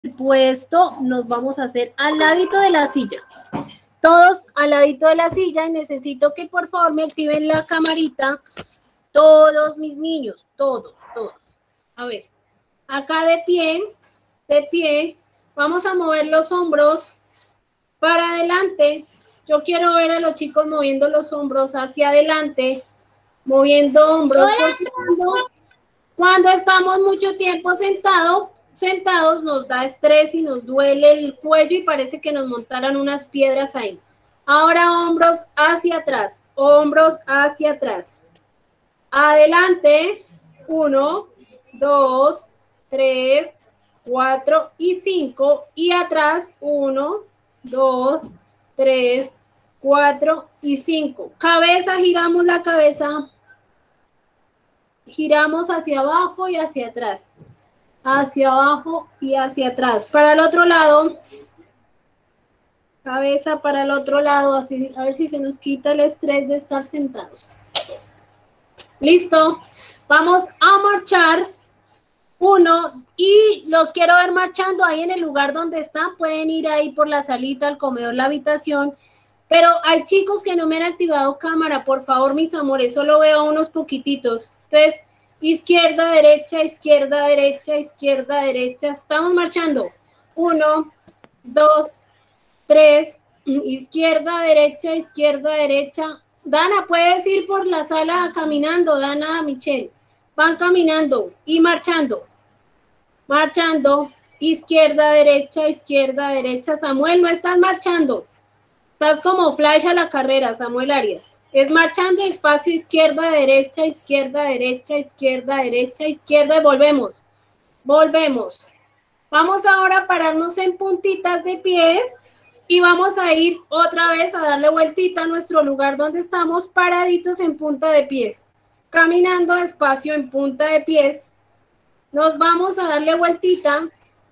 puesto nos vamos a hacer al ladito de la silla. Todos al ladito de la silla, y necesito que por favor me activen la camarita. Todos mis niños, todos. A ver, acá de pie, vamos a mover los hombros para adelante. Yo quiero ver a los chicos moviendo los hombros hacia adelante, moviendo hombros. Cuando estamos mucho tiempo sentados nos da estrés y nos duele el cuello y parece que nos montaran unas piedras ahí. Ahora hombros hacia atrás, adelante, 1, 2, 3, 4 y 5, y atrás, 1, 2, 3, 4 y 5. Cabeza, giramos la cabeza, giramos hacia abajo y hacia atrás, hacia abajo y hacia atrás. Para el otro lado, cabeza para el otro lado, así, a ver si se nos quita el estrés de estar sentados. Listo, vamos a marchar 1 y los quiero ver marchando ahí en el lugar donde están. Pueden ir ahí por la salita, el comedor, la habitación, pero hay chicos que no me han activado cámara. Por favor, mis amores, solo veo unos poquititos. Entonces, izquierda, derecha, izquierda, derecha, izquierda, derecha. Estamos marchando. 1, 2, 3, izquierda, derecha, izquierda, derecha. Dana, puedes ir por la sala caminando, Dana, Michelle. Van caminando y marchando. Marchando, izquierda, derecha. Samuel, no estás marchando. Estás como flash a la carrera, Samuel Arias. Es marchando despacio, izquierda, derecha, izquierda, y volvemos. Volvemos. Vamos ahora a pararnos en puntitas de pies. Y vamos a ir otra vez a darle vueltita a nuestro lugar donde estamos, paraditos en punta de pies. Caminando despacio en punta de pies. Nos vamos a darle vueltita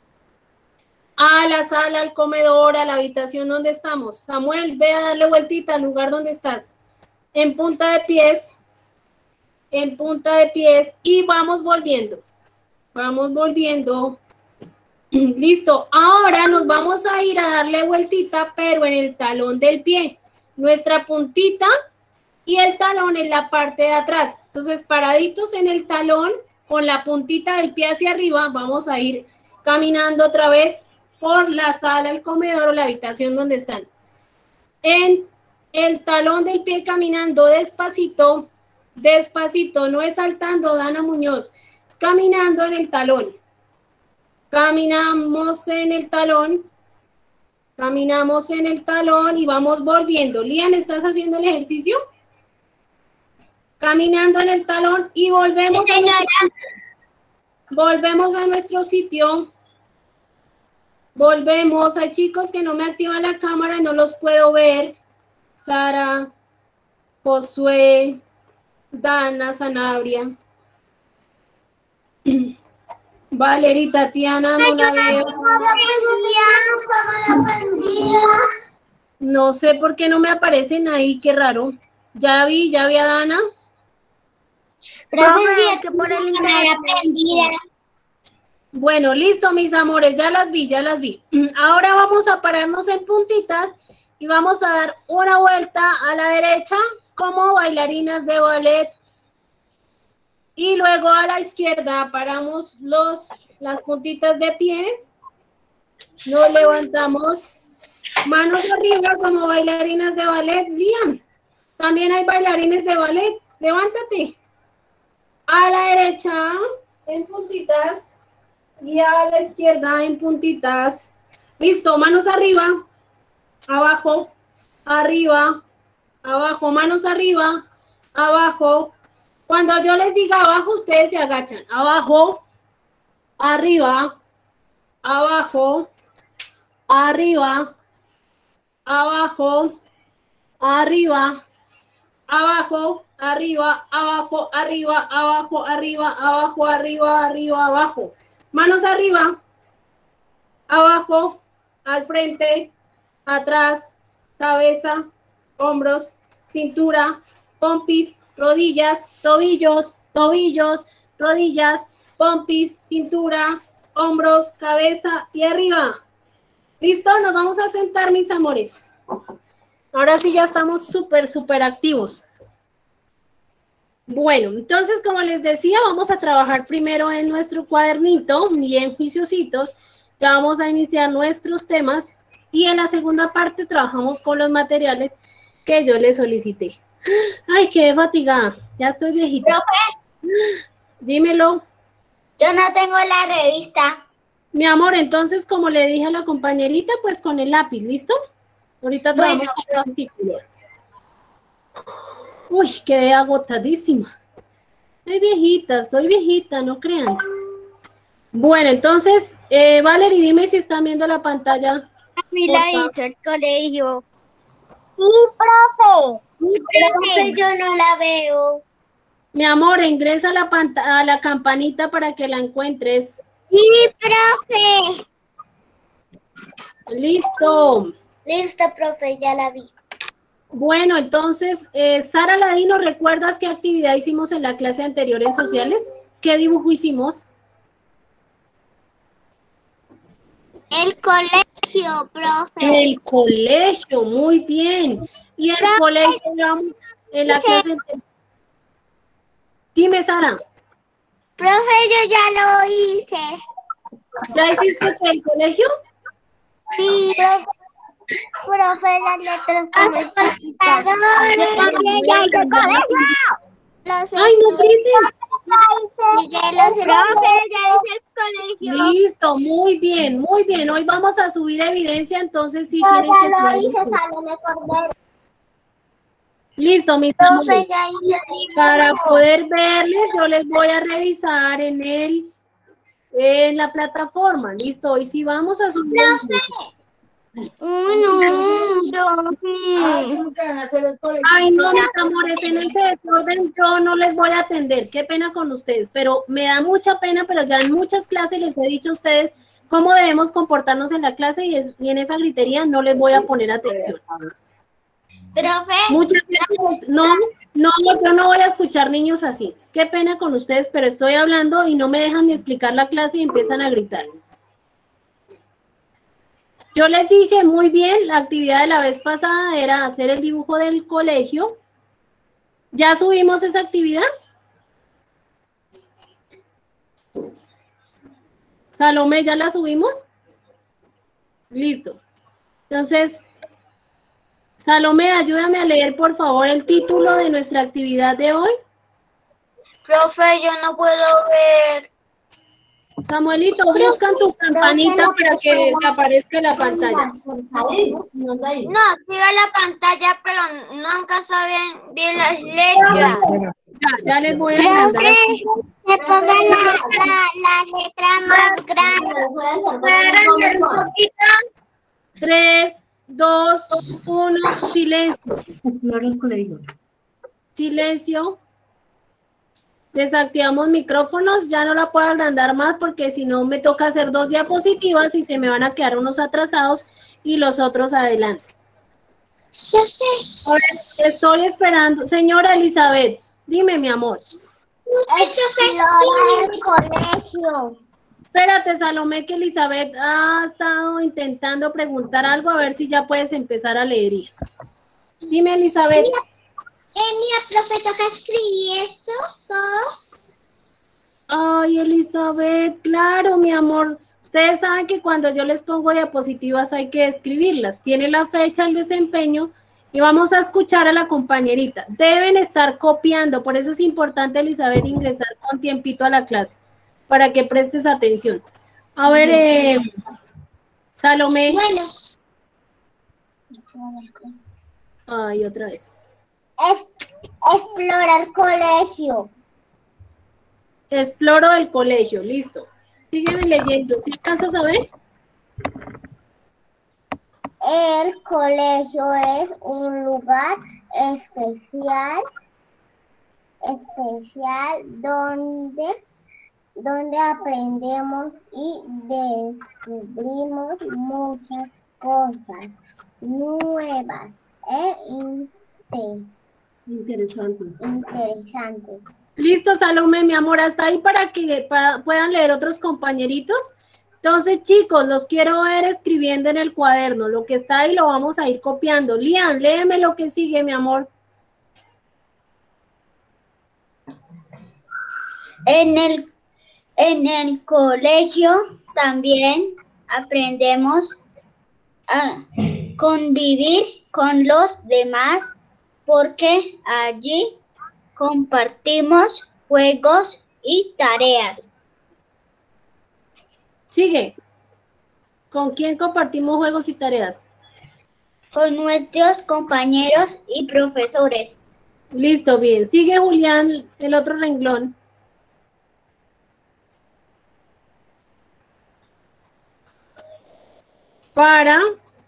a la sala, al comedor, a la habitación donde estamos. Samuel, ve a darle vueltita al lugar donde estás. En punta de pies. En punta de pies. Y vamos volviendo. Vamos volviendo. Listo, ahora nos vamos a ir a darle vueltita, pero en el talón del pie. Nuestra puntita y el talón en la parte de atrás. Entonces, paraditos en el talón, con la puntita del pie hacia arriba, vamos a ir caminando otra vez por la sala, el comedor o la habitación donde están. En el talón del pie caminando despacito, no es saltando, Dana Muñoz, es caminando en el talón. Caminamos en el talón y vamos volviendo. Lian, ¿estás haciendo el ejercicio? Caminando en el talón y volvemos, volvemos a nuestro sitio. Volvemos. Hay chicos que no me activan la cámara y no los puedo ver. Sara, Josué, Dana, Sanabria. Valeria, Tatiana, no la veo. No sé por qué no me aparecen ahí, qué raro. Ya vi a Dana. Profe, que por el internet prendida. Bueno, listo, mis amores, ya las vi. Ahora vamos a pararnos en puntitas y vamos a dar una vuelta a la derecha como bailarinas de ballet. Y luego a la izquierda paramos las puntitas de pies. Nos levantamos. Manos arriba como bailarinas de ballet. Lian, también hay bailarines de ballet. Levántate. A la derecha en puntitas y a la izquierda en puntitas. Listo, manos arriba, abajo, arriba, abajo, manos arriba, abajo. Cuando yo les diga abajo, ustedes se agachan. Abajo, arriba, abajo, arriba, abajo, arriba, abajo, arriba, abajo, arriba, abajo, arriba, abajo, arriba, arriba, abajo. Manos arriba, abajo, al frente, atrás, cabeza, hombros, cintura, pompis, rodillas, tobillos, rodillas, pompis, cintura, hombros, cabeza y arriba. ¿Listo? Nos vamos a sentar, mis amores. Ahora sí ya estamos súper activos. Bueno, entonces, como les decía, vamos a trabajar primero en nuestro cuadernito, bien juiciositos. Ya vamos a iniciar nuestros temas y en la segunda parte trabajamos con los materiales que yo les solicité. Ay, quedé fatigada, ya estoy viejita. Profe, Dímelo. yo no tengo la revista. Mi amor, entonces, como le dije a la compañerita, pues con el lápiz, ¿listo? Ahorita trabajamos con el círculo. Uy, quedé agotadísima. Estoy viejita, no crean. Bueno, entonces, Valerie, dime si están viendo la pantalla. A mí la hizo el colegio. Sí, profe. Sí, profe, yo no la veo. Mi amor, ingresa a la campanita para que la encuentres. Sí, profe. Listo. Listo, profe, ya la vi. Bueno, entonces, Sara Ladino, ¿recuerdas qué actividad hicimos en la clase anterior en sociales? ¿Qué dibujo hicimos? El colegio, profe. El colegio, muy bien. Y el colegio, vamos, en la clase anterior. Dime, Sara. Profe, yo ya lo hice. ¿Ya hiciste el colegio? Sí, profe. Profe, las letras son chiquitas. ¡Ay, no griten! Profe, ya hice el colegio. Listo, muy bien, muy bien. Hoy vamos a subir evidencia, entonces sí Yo tienen que ya lo subir. hice, Salome Cordero. Listo, mis Profe, amores. ya hice el dibujo. Para poder verles, yo les voy a revisar en la plataforma. Listo, hoy sí vamos a subir. Ay, no, mis amores, en ese desorden yo no les voy a atender. Qué pena con ustedes, pero me da mucha pena, pero ya en muchas clases les he dicho a ustedes cómo debemos comportarnos en la clase y en esa gritería no les voy a poner atención. Profe. Muchas veces, no, yo no voy a escuchar niños así. Qué pena con ustedes, pero estoy hablando y no me dejan ni explicar la clase y empiezan a gritar. Yo les dije muy bien, la actividad de la vez pasada era hacer el dibujo del colegio. ¿Ya subimos esa actividad? Salomé, ¿ya la subimos? Listo. Entonces, Salomé, ayúdame a leer, por favor, el título de nuestra actividad de hoy. Profe, yo no puedo ver. Samuelito, buscan tu campanita para que te aparezca la pantalla. No, sigue la pantalla, pero no alcanza bien las letras. Ya les voy a mandar así. Se ponga la letra más grande. ¿Puede un poquito? 3, 2, 1, silencio. Silencio. Desactivamos micrófonos, ya no la puedo agrandar más porque si no me toca hacer 2 diapositivas y se me van a quedar unos atrasados y los otros adelante. Ahora estoy esperando. Señora Elizabeth, dime, mi amor. El colegio. Espérate, Salomé, que Elizabeth ha estado intentando preguntar algo, a ver si ya puedes empezar a leer. Dime, Elizabeth. Mira, profe, toca escribir esto todo. Ay, Elizabeth, claro, mi amor. Ustedes saben que cuando yo les pongo diapositivas hay que escribirlas. Tiene la fecha, el desempeño y vamos a escuchar a la compañerita. Deben estar copiando, por eso es importante, Elizabeth, ingresar con tiempito a la clase para que prestes atención. A ver, Salomé. Bueno. Ay, otra vez. Explorar colegio. Exploro el colegio, listo. Sígueme leyendo. ¿Sí alcanzas a ver? El colegio es un lugar especial donde aprendemos y descubrimos muchas cosas nuevas e interesantes. Listo, Salomé, mi amor, hasta ahí para que puedan leer otros compañeritos. Entonces, chicos, los quiero ver escribiendo en el cuaderno. Lo que está ahí lo vamos a ir copiando. Lian, léeme lo que sigue, mi amor. En el colegio también aprendemos a convivir con los demás porque allí compartimos juegos y tareas. Sigue. ¿Con quién compartimos juegos y tareas? Con nuestros compañeros y profesores. Listo, bien. Sigue, Julián, el otro renglón. Para.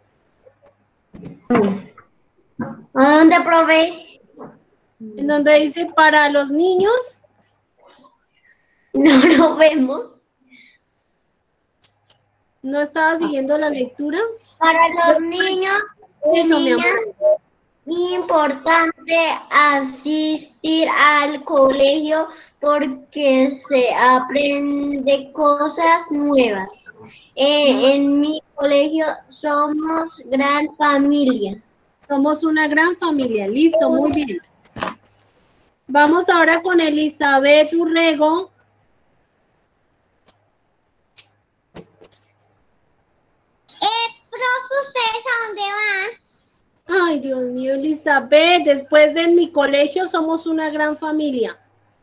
¿A dónde, profe? En donde dice para los niños. No lo vemos. ¿No estaba siguiendo la lectura? Para los niños y Eso, mi niñas amor. es importante asistir al colegio porque se aprende cosas nuevas. En mi colegio somos gran familia. Somos una gran familia. Listo, muy bien. Vamos ahora con Elizabeth Urrego. Profe, ¿ustedes a dónde van? Ay, Dios mío, Elizabeth, después de mi colegio somos una gran familia.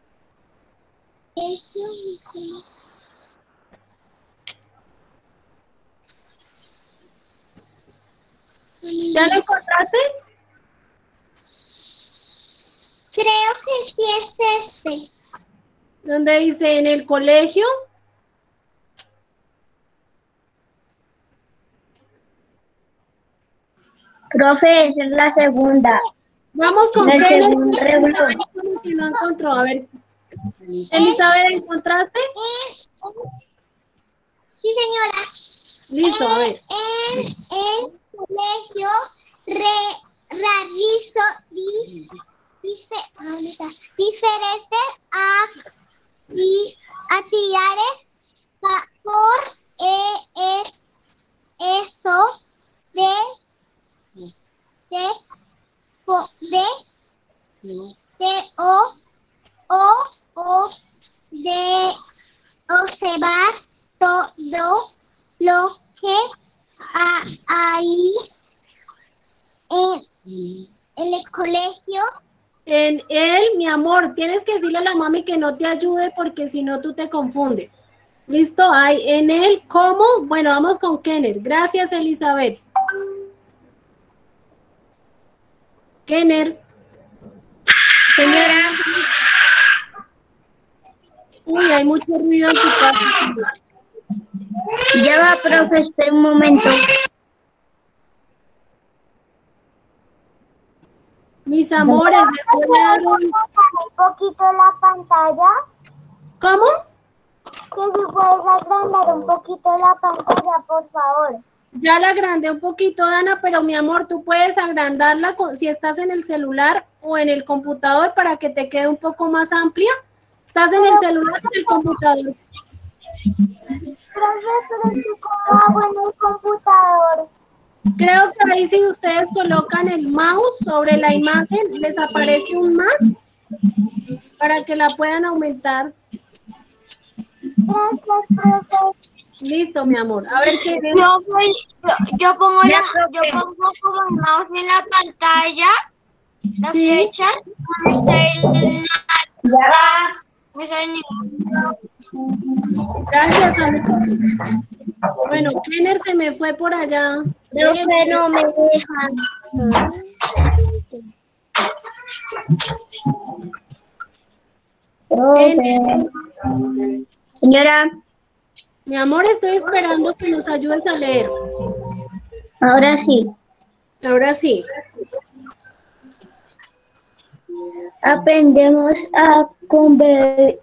¿Ya lo encontraste? Creo que sí es este. ¿Dónde dice en el colegio? Profe, esa es la segunda. Vamos con El Kenneth, segundo renglón. que no encontró. A ver, Elizabeth, ¿encontraste? Sí, señora. Listo, a ver. En el colegio realizo diferentes actividades por eso de observar todo lo que hay en el colegio. En él, mi amor, tienes que decirle a la mami que no te ayude porque si no tú te confundes. Listo, hay en él, ¿cómo? Bueno, vamos con Kenner. Gracias, Elizabeth. Kenner. Señora. Uy, hay mucho ruido en tu casa. Ya va, profe, espera un momento. Mis amores, les voy a dar un poquito la pantalla. ¿Cómo? Que si puedes agrandar un poquito la pantalla, por favor. Ya la agrandé un poquito, Dana, pero mi amor, tú puedes agrandarla si estás en el celular o en el computador para que te quede un poco más amplia. ¿Estás en el celular o en el computador? Profe, pero si cómo hago en el computador. Creo que ahí si ustedes colocan el mouse sobre la imagen, les aparece un más para que la puedan aumentar. Gracias, profe. Listo, mi amor. A ver qué. Yo pongo como el mouse en la pantalla, la flecha, no está el... Ya va. No sale ningún... Gracias, amigo. Bueno, Kenner se me fue por allá. Profe, no me dejan. Profe. Señora. Mi amor, estoy esperando que nos ayudes a leer. Ahora sí. Ahora sí. Aprendemos a convivir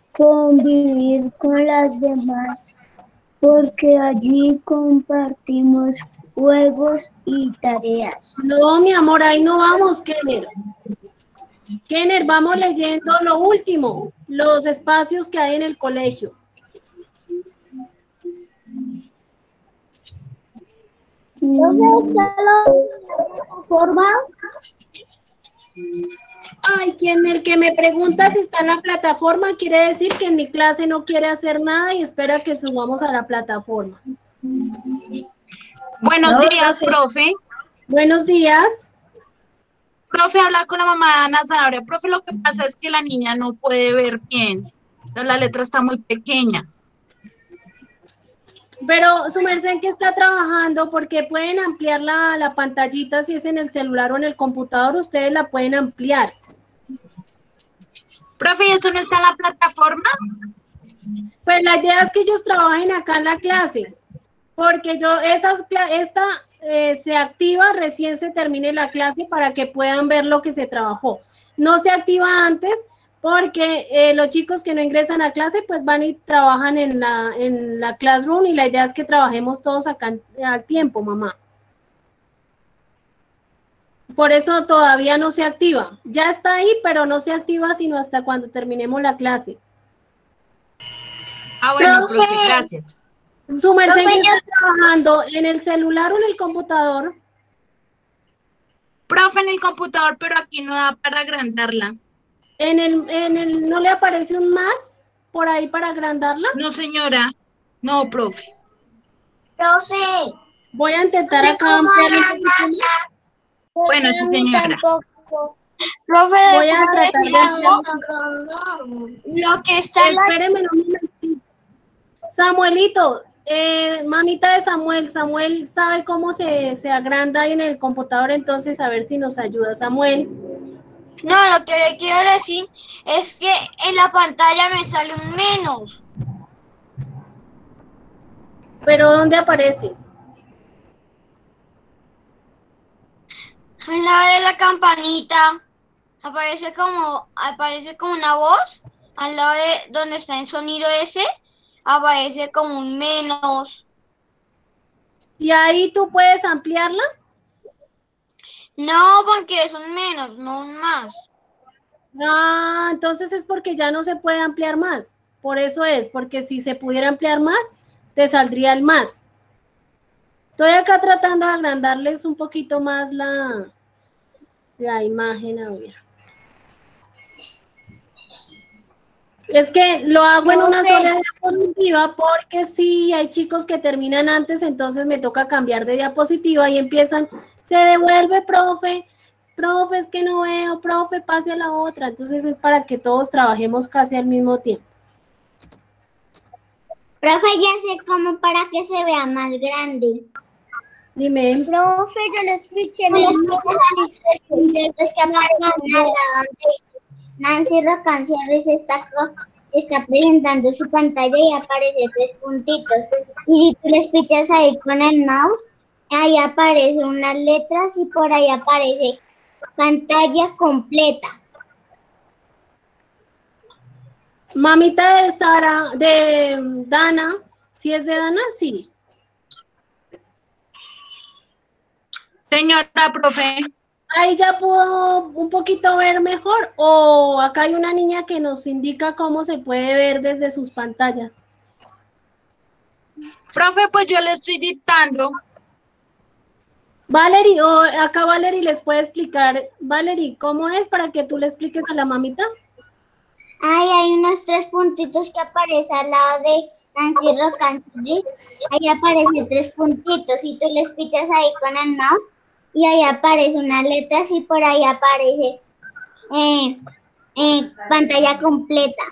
con las demás porque allí compartimos juegos y tareas. No, mi amor, ahí no vamos, Kenner. Kenner, vamos leyendo lo último, los espacios que hay en el colegio. Forma. Ay, el que me pregunta si está en la plataforma quiere decir que en mi clase no quiere hacer nada y espera que subamos a la plataforma. Buenos días, profe. Buenos días. Profe, habla con la mamá de Ana Zanabria. Profe, lo que pasa es que la niña no puede ver bien. La letra está muy pequeña. Pero su merced, ¿en qué está trabajando? Porque pueden ampliar la pantallita si es en el celular o en el computador, ustedes la pueden ampliar. Profe, ¿y eso no está en la plataforma? Pues la idea es que ellos trabajen acá en la clase, porque se activa recién se termine la clase para que puedan ver lo que se trabajó. No se activa antes porque los chicos que no ingresan a clase pues van y trabajan en la classroom y la idea es que trabajemos todos acá al tiempo, mamá. Por eso todavía no se activa. Ya está ahí, pero no se activa sino hasta cuando terminemos la clase. Ah, bueno, profe, gracias. Su merced, ¿en qué está trabajando? ¿En el celular o en el computador? Profe, en el computador, pero aquí no da para agrandarla. ¿No le aparece un más por ahí para agrandarla? No, señora. No, profe. Profe. Voy a intentar acá ampliar un poquito más. Bueno, sí, señora. Profe, voy a tratar de ampliar lo que está en la... Espéreme un momentito. Samuelito, mamita de Samuel sabe cómo se agranda ahí en el computador, entonces a ver si nos ayuda Samuel. No, lo que le quiero decir es que en la pantalla me sale un menos. ¿Pero dónde aparece? Al lado de la campanita aparece como una voz. Al lado de donde está el sonido ese, aparece como un menos. ¿Y ahí tú puedes ampliarla? No, porque es un menos, no un más. Ah, entonces es porque ya no se puede ampliar más. Por eso es, porque si se pudiera ampliar más, te saldría el más. Estoy acá tratando de agrandarles un poquito más la imagen, a ver. Es que lo hago en una sola diapositiva porque si hay chicos que terminan antes, entonces me toca cambiar de diapositiva y empiezan, se devuelve, profe, es que no veo, profe, pase a la otra. Entonces es para que todos trabajemos casi al mismo tiempo. Profe, ya sé cómo para que se vea más grande. Dime. Profe, yo les escuché. Nancy Rocancierres está presentando su pantalla y aparece 3 puntitos. Y si tú les pichas ahí con el mouse, ahí aparece unas letras y por ahí aparece pantalla completa. Mamita de Dana, ¿sí es de Dana? Sí. Señora, profe. Ahí ya pudo un poquito ver mejor, o acá hay una niña que nos indica cómo se puede ver desde sus pantallas. Profe, pues yo le estoy dictando. Valerie, o acá Valerie les puede explicar. Valerie, ¿cómo es para que tú le expliques a la mamita? Ahí hay unos 3 puntitos que aparecen al lado de Nancy Rocancierres. Ahí aparecen 3 puntitos y tú les pichas ahí con el mouse. Y ahí aparece una letra y por ahí aparece pantalla completa.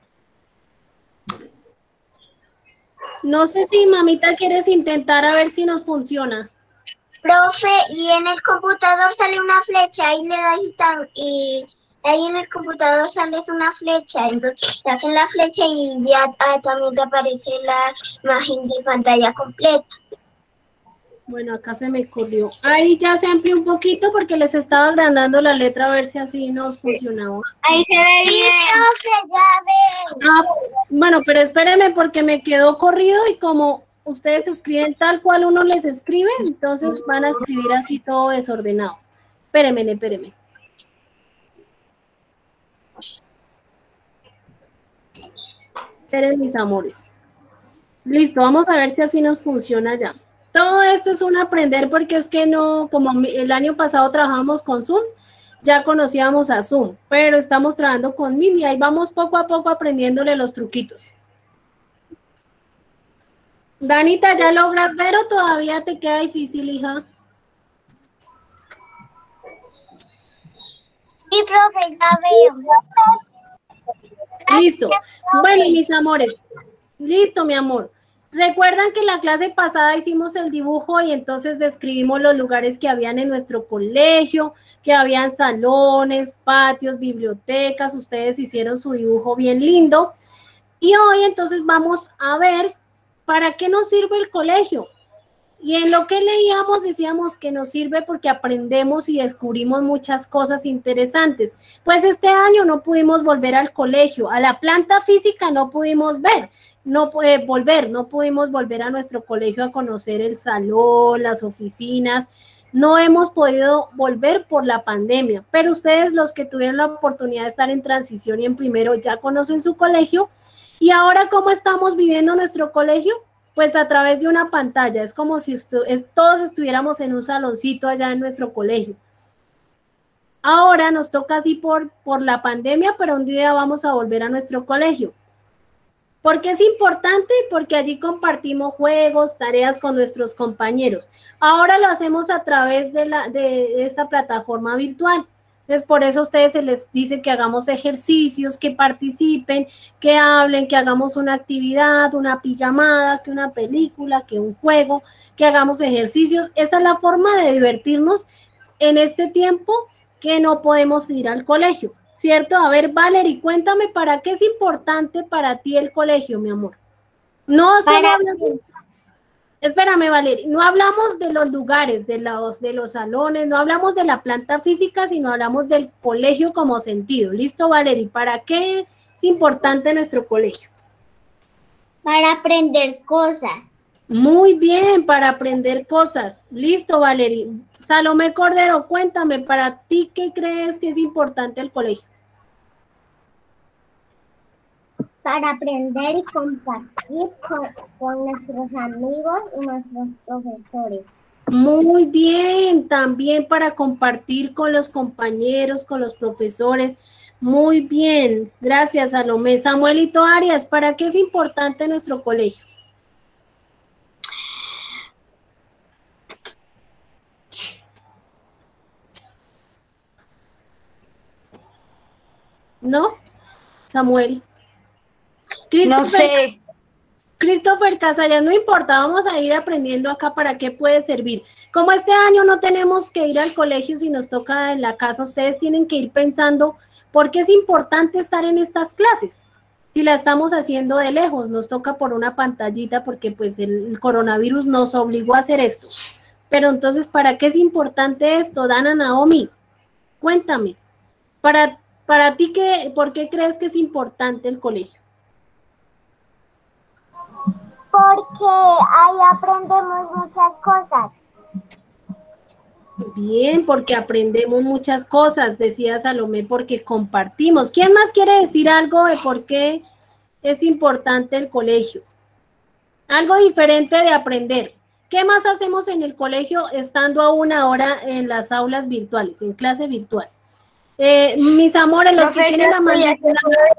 No sé si mamita quieres intentar a ver si nos funciona. Profe, y en el computador sale una flecha y le das y ahí en el computador sale una flecha, entonces le hacen la flecha y ya también te aparece la imagen de pantalla completa. Bueno, acá se me ocurrió. Ahí ya se amplió un poquito porque les estaba agrandando la letra a ver si así nos funcionaba. Ahí se ve bien. Profe, ya ven. Ah, bueno, pero espérenme porque me quedó corrido y como ustedes escriben tal cual uno les escribe, entonces van a escribir así todo desordenado. Espérenme. Esperen mis amores. Listo, vamos a ver si así nos funciona ya. Todo esto es un aprender porque es que no, como el año pasado trabajamos con Zoom, ya conocíamos a Zoom, pero estamos trabajando con Meet y ahí vamos poco a poco aprendiéndole los truquitos. Danita, ¿ya logras ver o todavía te queda difícil, hija? Sí, profe, ya veo. Listo. Gracias, Bueno, profe. mis amores. Listo, mi amor. Recuerdan que en la clase pasada hicimos el dibujo y entonces describimos los lugares que habían en nuestro colegio, que habían salones, patios, bibliotecas. Ustedes hicieron su dibujo bien lindo. Y hoy entonces vamos a ver para qué nos sirve el colegio. Y en lo que leíamos decíamos que nos sirve porque aprendemos y descubrimos muchas cosas interesantes. Pues este año no pudimos volver al colegio, a la planta física no pudimos ver, no pudimos volver a nuestro colegio a conocer el salón, las oficinas. No hemos podido volver por la pandemia, pero ustedes los que tuvieron la oportunidad de estar en transición y en primero ya conocen su colegio. Y ahora, ¿cómo estamos viviendo nuestro colegio? Pues a través de una pantalla, es como si todos estuviéramos en un saloncito allá en nuestro colegio. Ahora nos toca así por la pandemia, pero un día vamos a volver a nuestro colegio. ¿Por qué es importante? Porque allí compartimos juegos, tareas con nuestros compañeros. Ahora lo hacemos a través de esta plataforma virtual. Entonces, por eso a ustedes se les dice que hagamos ejercicios, que participen, que hablen, que hagamos una actividad, una pijamada, que una película, que un juego, que hagamos ejercicios. Esa es la forma de divertirnos en este tiempo que no podemos ir al colegio, ¿cierto? A ver, Valerie, cuéntame, ¿para qué es importante para ti el colegio, mi amor? No solo hablamos... Espérame, Valeria, no hablamos de los lugares, de los salones, no hablamos de la planta física, sino hablamos del colegio como sentido. ¿Listo, Valeria? ¿Para qué es importante nuestro colegio? Para aprender cosas. Muy bien, para aprender cosas. Listo, Valeria. Salomé Cordero, cuéntame, ¿para ti qué crees que es importante el colegio? Para aprender y compartir con nuestros amigos y nuestros profesores. Muy bien, también para compartir con los compañeros, con los profesores. Muy bien, gracias, Salomé. Samuelito Arias, ¿para qué es importante nuestro colegio? ¿No? Samuel. No sé. Christopher Casallas, no importa, vamos a ir aprendiendo acá para qué puede servir. Como este año no tenemos que ir al colegio si nos toca en la casa, ustedes tienen que ir pensando por qué es importante estar en estas clases. Si la estamos haciendo de lejos, nos toca por una pantallita porque pues el coronavirus nos obligó a hacer esto. Pero entonces, ¿para qué es importante esto, Dana Naomi? Cuéntame, para ti, ¿por qué crees que es importante el colegio? Porque ahí aprendemos muchas cosas. Bien, porque aprendemos muchas cosas, decía Salomé, porque compartimos. ¿Quién más quiere decir algo de por qué es importante el colegio? Algo diferente de aprender. ¿Qué más hacemos en el colegio estando a una hora en las aulas virtuales, en clase virtual? Mis amores, los que tienen la manita...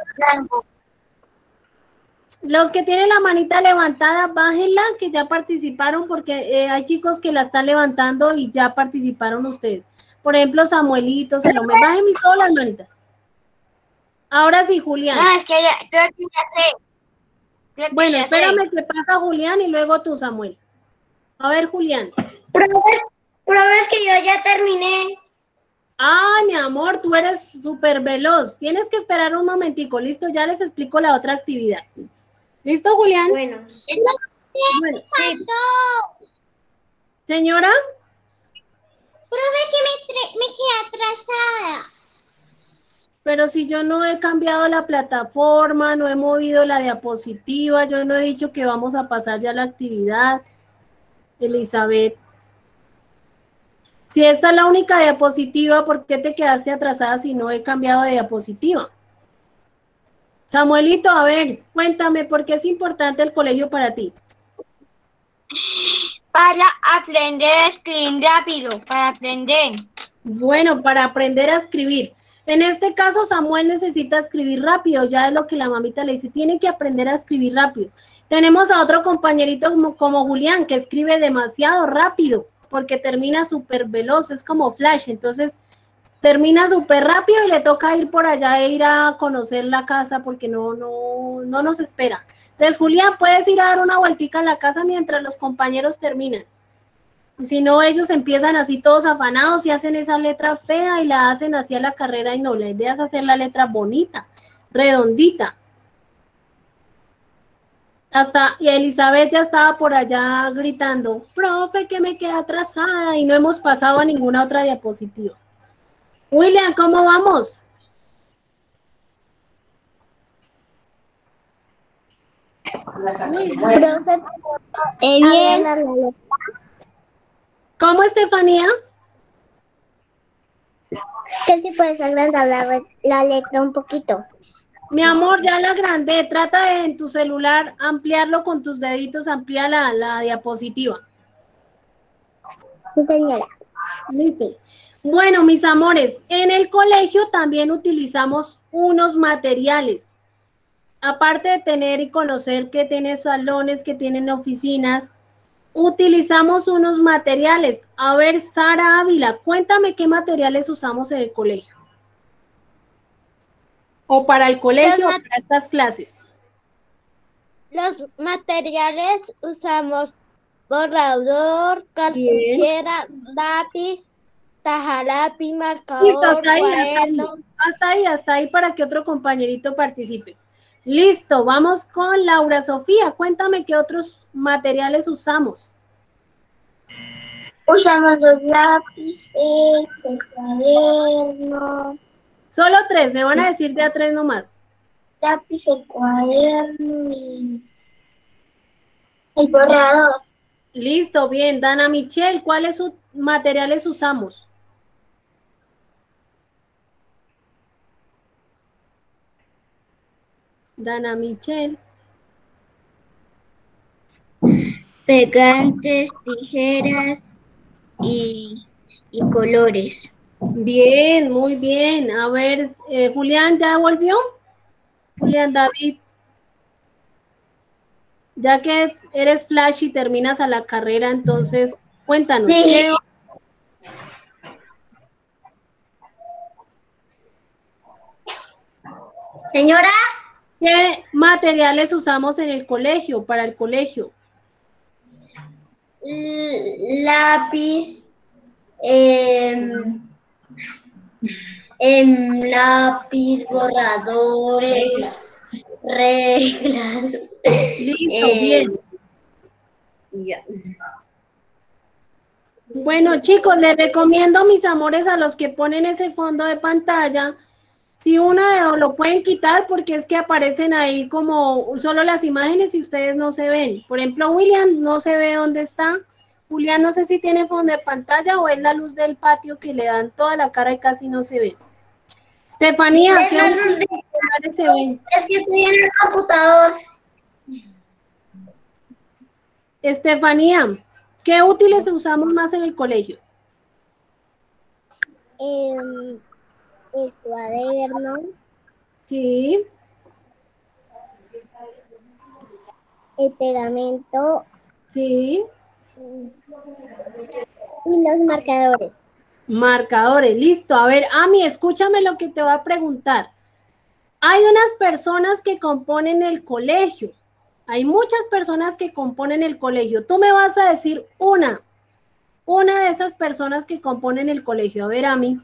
Los que tienen la manita levantada, bájenla, que ya participaron, porque hay chicos que la están levantando y ya participaron ustedes. Por ejemplo, Samuelito, Salomé, bájenme todas las manitas. Ahora sí, Julián. No, es que creo que ya sé. Bueno, espérame que pasa Julián y luego tú, Samuel. A ver, Julián. Pruebas que yo ya terminé. Ah, mi amor, tú eres súper veloz. Tienes que esperar un momentico, ¿listo? Ya les explico la otra actividad. ¿Listo, Julián? Bueno. Bueno, sí. Señora. Profe, que me quedé atrasada. Pero si yo no he cambiado la plataforma, no he movido la diapositiva, yo no he dicho que vamos a pasar ya la actividad, Elizabeth. Si esta es la única diapositiva, ¿por qué te quedaste atrasada si no he cambiado de diapositiva? Samuelito, a ver, cuéntame, ¿por qué es importante el colegio para ti? Para aprender a escribir rápido, para aprender. Bueno, para aprender a escribir. En este caso, Samuel necesita escribir rápido, ya es lo que la mamita le dice, tiene que aprender a escribir rápido. Tenemos a otro compañerito como Julián, que escribe demasiado rápido, porque termina súper veloz, es como Flash, entonces termina súper rápido y le toca ir por allá e ir a conocer la casa porque no nos espera. Entonces, Julián, puedes ir a dar una vueltica en la casa mientras los compañeros terminan. Si no, ellos empiezan así todos afanados y hacen esa letra fea y la hacen así a la carrera y no, la idea es hacer la letra bonita, redondita. Y Elizabeth ya estaba por allá gritando, profe, que me quedé atrasada y no hemos pasado a ninguna otra diapositiva. William, ¿cómo vamos? Profe, bien. ¿Cómo, Estefanía? Que si puedes agrandar la letra un poquito. Mi amor, ya la agrandé. Trata de en tu celular ampliarlo con tus deditos, amplía la diapositiva. Sí, señora. Listo. Bueno, mis amores, en el colegio también utilizamos unos materiales. Aparte de tener y conocer que tiene salones, que tienen oficinas, utilizamos unos materiales. A ver, Sara Ávila, cuéntame qué materiales usamos en el colegio. O para el colegio o para estas clases. Los materiales usamos borrador, cartuchera, lápiz, tajalápiz, marcador, listo, hasta ahí para que otro compañerito participe. Listo, vamos con Laura Sofía. Cuéntame qué otros materiales usamos. Usamos los lápices, el cuaderno. Solo 3, me van a decir de a 3 nomás. Lápiz, el cuaderno y el borrador. Listo, bien. Dana Michelle, ¿cuáles materiales usamos? Dana Michelle. Pegantes, tijeras y colores. Bien, muy bien. A ver, Julián, ¿ya volvió? Julián David. Ya que eres Flash y terminas a la carrera, entonces cuéntanos. Sí. ¿Qué? Señora. ¿Qué materiales usamos en el colegio, para el colegio? Lápiz, lápiz, borradores, reglas. Listo, bien. Bueno, chicos, les recomiendo, mis amores, a los que ponen ese fondo de pantalla, si uno lo pueden quitar porque es que aparecen ahí como solo las imágenes y ustedes no se ven. Por ejemplo, William no se ve dónde está. Julián no sé si tiene fondo de pantalla o es la luz del patio que le dan toda la cara y casi no se ve. Estefanía, ¿qué celulares se ven? Es que estoy en el computador. Estefanía, ¿qué útiles usamos más en el colegio? El cuaderno. Sí. El pegamento. Sí. Y los marcadores. Marcadores, listo. A ver, Ami, escúchame lo que te voy a preguntar. Hay unas personas que componen el colegio. Hay muchas personas que componen el colegio. Tú me vas a decir una de esas personas que componen el colegio. A ver, Ami.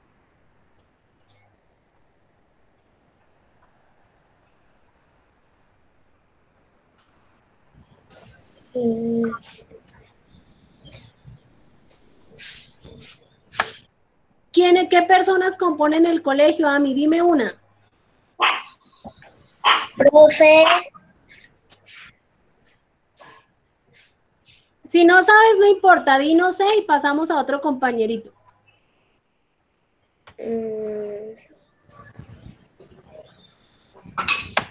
¿Qué personas componen el colegio, Ami? Dime una. Profe. Si no sabes, no importa, di no sé y pasamos a otro compañerito.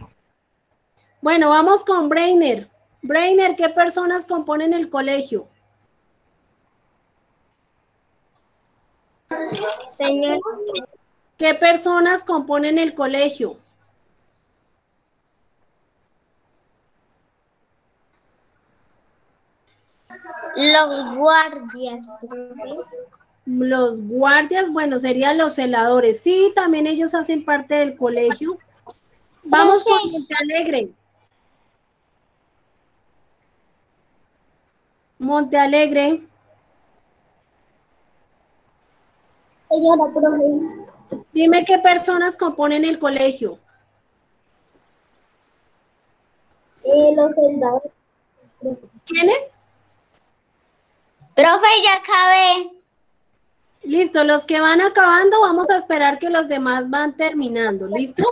Bueno, vamos con Brainer. Brainer, ¿qué personas componen el colegio? Señora, ¿Qué personas componen el colegio? los guardias, profe. Los guardias, bueno, serían los celadores. Sí, también ellos hacen parte del colegio. Vamos con Monte Alegre. Monte Alegre. Señora, profe. Dime qué personas componen el colegio. Los soldados. ¿Quiénes? Profe, ya acabé. Listo, los que van acabando, vamos a esperar que los demás van terminando. ¿Listo?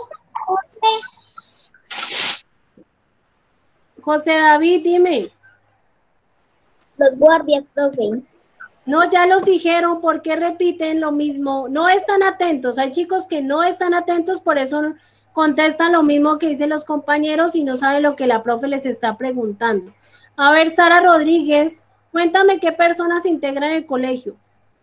José David, dime. Los guardias, profe. No, ya los dijeron, ¿por qué repiten lo mismo? No están atentos, hay chicos que no están atentos, por eso contestan lo mismo que dicen los compañeros y no saben lo que la profe les está preguntando. A ver, Sara Rodríguez, cuéntame qué personas integran el colegio.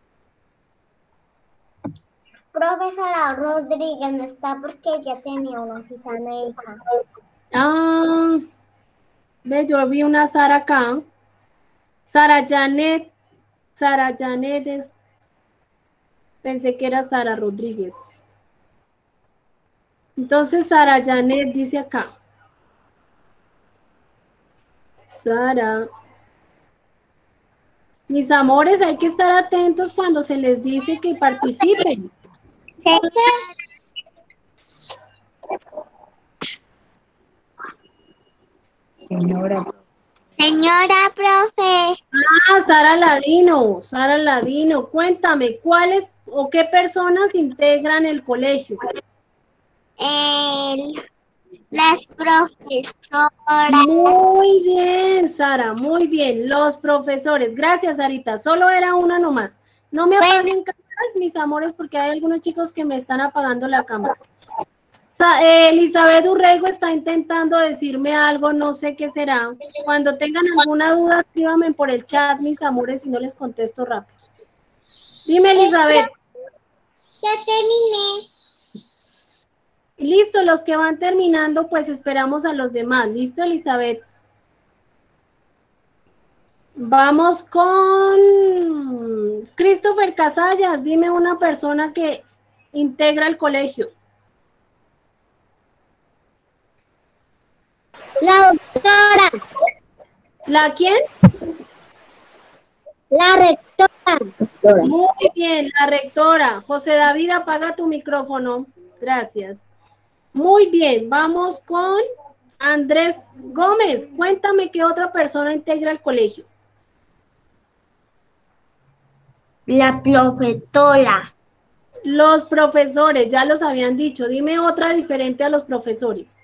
Profesora Rodríguez no está porque ella tenía una cita médica. Ah, ve, yo vi una Sara acá. Sara Janet es, pensé que era Sara Rodríguez. Entonces, Sara Janet dice acá. Sara. Mis amores, hay que estar atentos cuando se les dice que participen. Señora, profe. Ah, Sara Ladino, cuéntame, ¿cuáles o qué personas integran el colegio? Las profesoras. Muy bien, Sara, muy bien. Los profesores, gracias, Sarita. Solo era una nomás. No me apaguen cámaras, mis amores, porque hay algunos chicos que me están apagando la cámara. Elizabeth Urrego está intentando decirme algo, no sé qué será. Cuando tengan alguna duda, escríbanme por el chat, mis amores, y no les contesto rápido. Dime, Elizabeth. Ya terminé. Listo, los que van terminando, pues esperamos a los demás. ¿Listo, Elizabeth? Vamos con Christopher Casallas. Dime una persona que integra el colegio. La doctora. ¿La quién? La rectora. Muy bien, la rectora. José David, apaga tu micrófono. Gracias. Muy bien, vamos con Andrés Gómez. Cuéntame qué otra persona integra el colegio. La profesora. Los profesores, ya los habían dicho. Dime otra diferente a los profesores.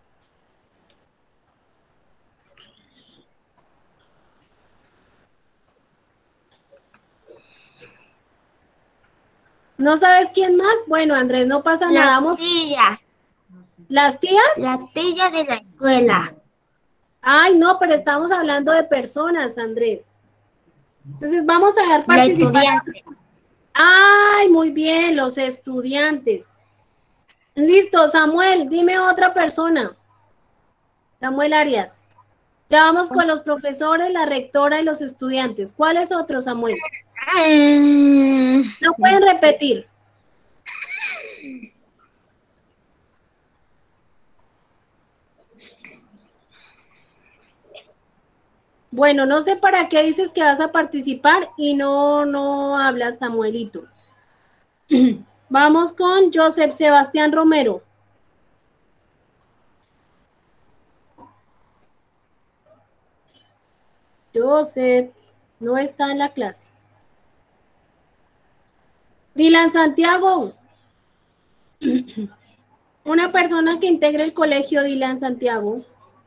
¿No sabes quién más? Bueno, Andrés, no pasa nada. Vamos. Tía. ¿Las tías? La tía de la escuela. Ay, no, pero estamos hablando de personas, Andrés. Entonces vamos a dar La participar. estudiante. Ay, muy bien, los estudiantes. Listo, Samuel, dime otra persona. Samuel Arias. Ya vamos con los profesores, la rectora y los estudiantes. ¿Cuál es otro, Samuel? No pueden repetir. Bueno, no sé para qué dices que vas a participar y no hablas, Samuelito. Vamos con Joseph Sebastián Romero. Joseph no está en la clase. Dylan Santiago. Una persona que integre el colegio, Dylan Santiago.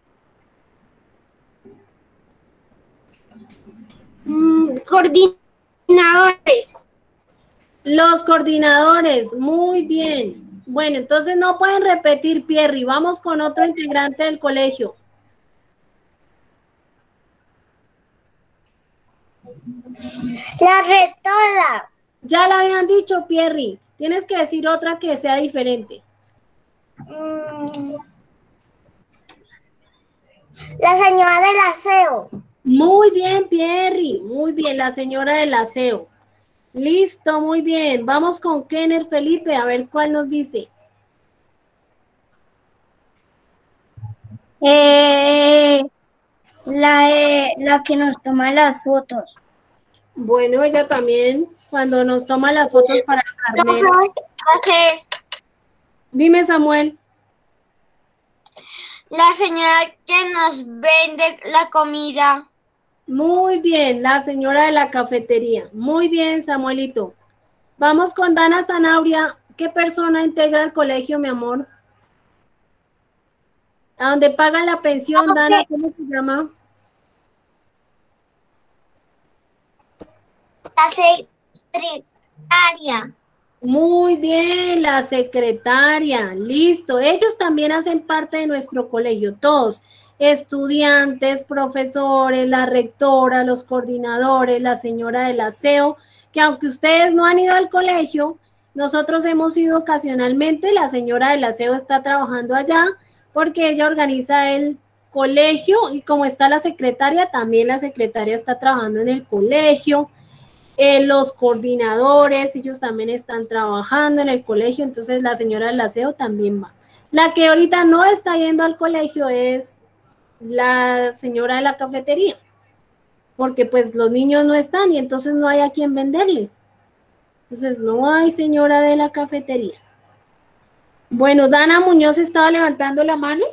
Coordinadores. Los coordinadores, muy bien. Bueno, entonces no pueden repetir, Pierri. Vamos con otro integrante del colegio. La rectora. Ya la habían dicho, Pierri. Tienes que decir otra que sea diferente. La señora del aseo. Muy bien, Pierri. Muy bien, la señora del aseo. Listo, muy bien. Vamos con Kenner Felipe, a ver cuál nos dice. La que nos toma las fotos. Bueno, ella también, cuando nos toma las fotos para el carnet. Hace Dime, Samuel. la señora que nos vende la comida. Muy bien, la señora de la cafetería. Muy bien, Samuelito. Vamos con Dana Zanabria. ¿Qué persona integra el colegio, mi amor? ¿A dónde pagan la pensión, Dana? ¿Cómo se llama? La secretaria. Muy bien, la secretaria. Listo. Ellos también hacen parte de nuestro colegio, todos. Estudiantes, profesores, la rectora, los coordinadores, la señora del aseo, que aunque ustedes no han ido al colegio, nosotros hemos ido ocasionalmente. La señora del aseo está trabajando allá porque ella organiza el colegio y como está la secretaria, también la secretaria está trabajando en el colegio. Los coordinadores, ellos también están trabajando en el colegio, entonces la señora del aseo también va. La que ahorita no está yendo al colegio es la señora de la cafetería, porque pues los niños no están y entonces no hay a quien venderle. Entonces no hay señora de la cafetería. Bueno, Dana Muñoz estaba levantando la mano.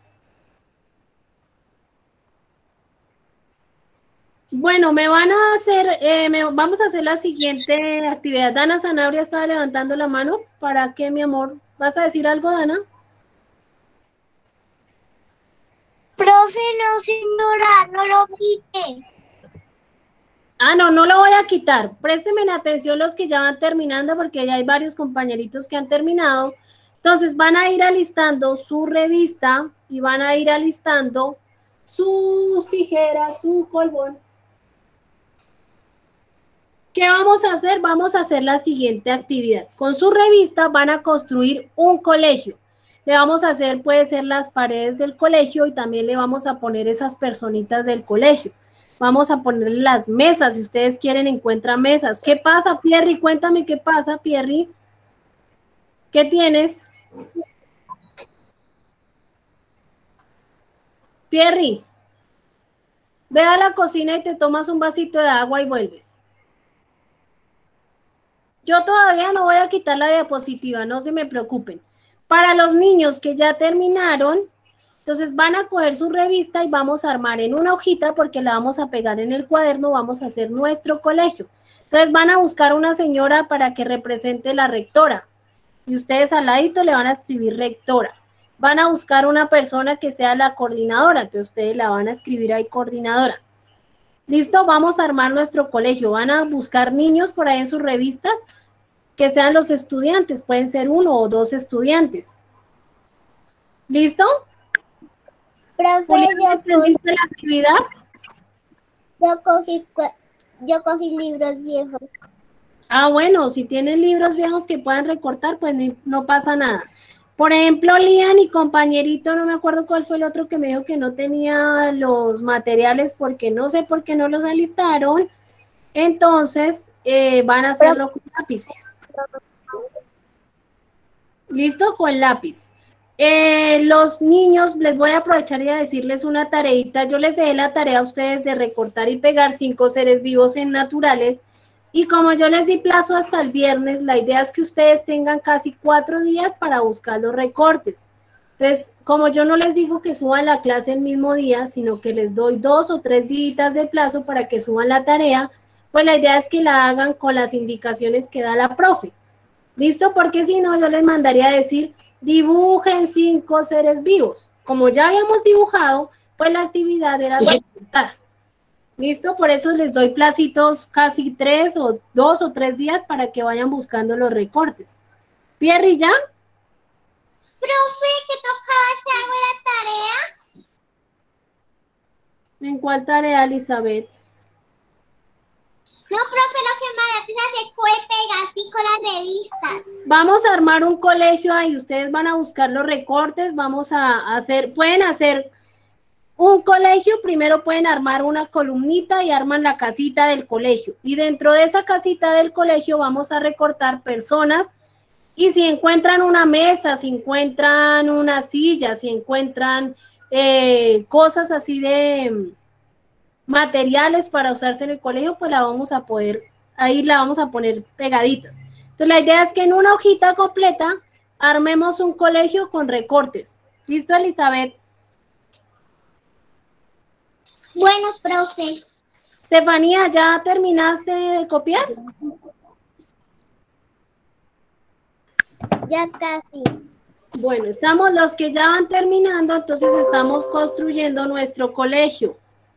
Bueno, me van a hacer, vamos a hacer la siguiente actividad. Dana Zanabria estaba levantando la mano. ¿Para qué, mi amor? ¿Vas a decir algo, Dana? Profe, no, señora, no lo quite. Ah, no, no lo voy a quitar. Préstenme la atención los que ya van terminando porque ya hay varios compañeritos que han terminado. Entonces van a ir alistando su revista y van a ir alistando sus tijeras, su colbón. ¿Qué vamos a hacer? Vamos a hacer la siguiente actividad. Con su revista van a construir un colegio. Le vamos a hacer, puede ser las paredes del colegio y también le vamos a poner esas personitas del colegio. Vamos a ponerle las mesas, si ustedes quieren encuentran mesas. ¿Qué pasa, Pierri? Cuéntame qué pasa, Pierri. ¿Qué tienes? Pierri, ve a la cocina y te tomas un vasito de agua y vuelves. Yo todavía no voy a quitar la diapositiva, no se me preocupen. Para los niños que ya terminaron, entonces van a coger su revista y vamos a armar en una hojita porque la vamos a pegar en el cuaderno, vamos a hacer nuestro colegio. Entonces van a buscar una señora para que represente la rectora y ustedes al ladito le van a escribir rectora. Van a buscar una persona que sea la coordinadora, entonces ustedes la van a escribir ahí coordinadora. ¿Listo? Vamos a armar nuestro colegio. Van a buscar niños por ahí en sus revistas que sean los estudiantes, pueden ser 1 o 2 estudiantes. ¿Listo? Profe, ¿Entendiste la actividad? yo cogí libros viejos. Ah, bueno, si tienen libros viejos que puedan recortar, pues no pasa nada. Por ejemplo, Lian y compañerito, no me acuerdo cuál fue el otro que me dijo que no tenía los materiales porque no sé por qué no los alistaron. Entonces, van a hacerlo con lápices. ¿Listo? Con lápiz. Los niños, les voy a aprovechar y a decirles una tareita. Yo les dejé la tarea a ustedes de recortar y pegar 5 seres vivos en naturales. Y como yo les di plazo hasta el viernes, la idea es que ustedes tengan casi 4 días para buscar los recortes. Entonces, como yo no les digo que suban la clase el mismo día, sino que les doy 2 o 3 días de plazo para que suban la tarea, pues la idea es que la hagan con las indicaciones que da la profe. ¿Listo? Porque si no, yo les mandaría a decir, dibujen 5 seres vivos. Como ya habíamos dibujado, pues la actividad era recortar. ¿Listo? Por eso les doy placitos casi 3 o 2 o 3 días para que vayan buscando los recortes. ¿Pierri ya? Profe, ¿qué tocaba si hago la tarea? ¿En cuál tarea, Elizabeth? No, profe, lo que me da es hacer revistas. Vamos a armar un colegio ahí, ustedes van a buscar los recortes, vamos a hacer, pueden hacer un colegio, primero pueden armar una columnita y arman la casita del colegio. Y dentro de esa casita del colegio vamos a recortar personas y si encuentran una mesa, si encuentran una silla, si encuentran cosas así de materiales para usarse en el colegio, pues la vamos a poder, ahí la vamos a poner pegaditas. Entonces la idea es que en una hojita completa armemos un colegio con recortes. ¿Listo, Elizabeth? Bueno, profe. Estefanía, ¿ya terminaste de copiar? Ya casi. Bueno, estamos los que ya van terminando, entonces estamos construyendo nuestro colegio.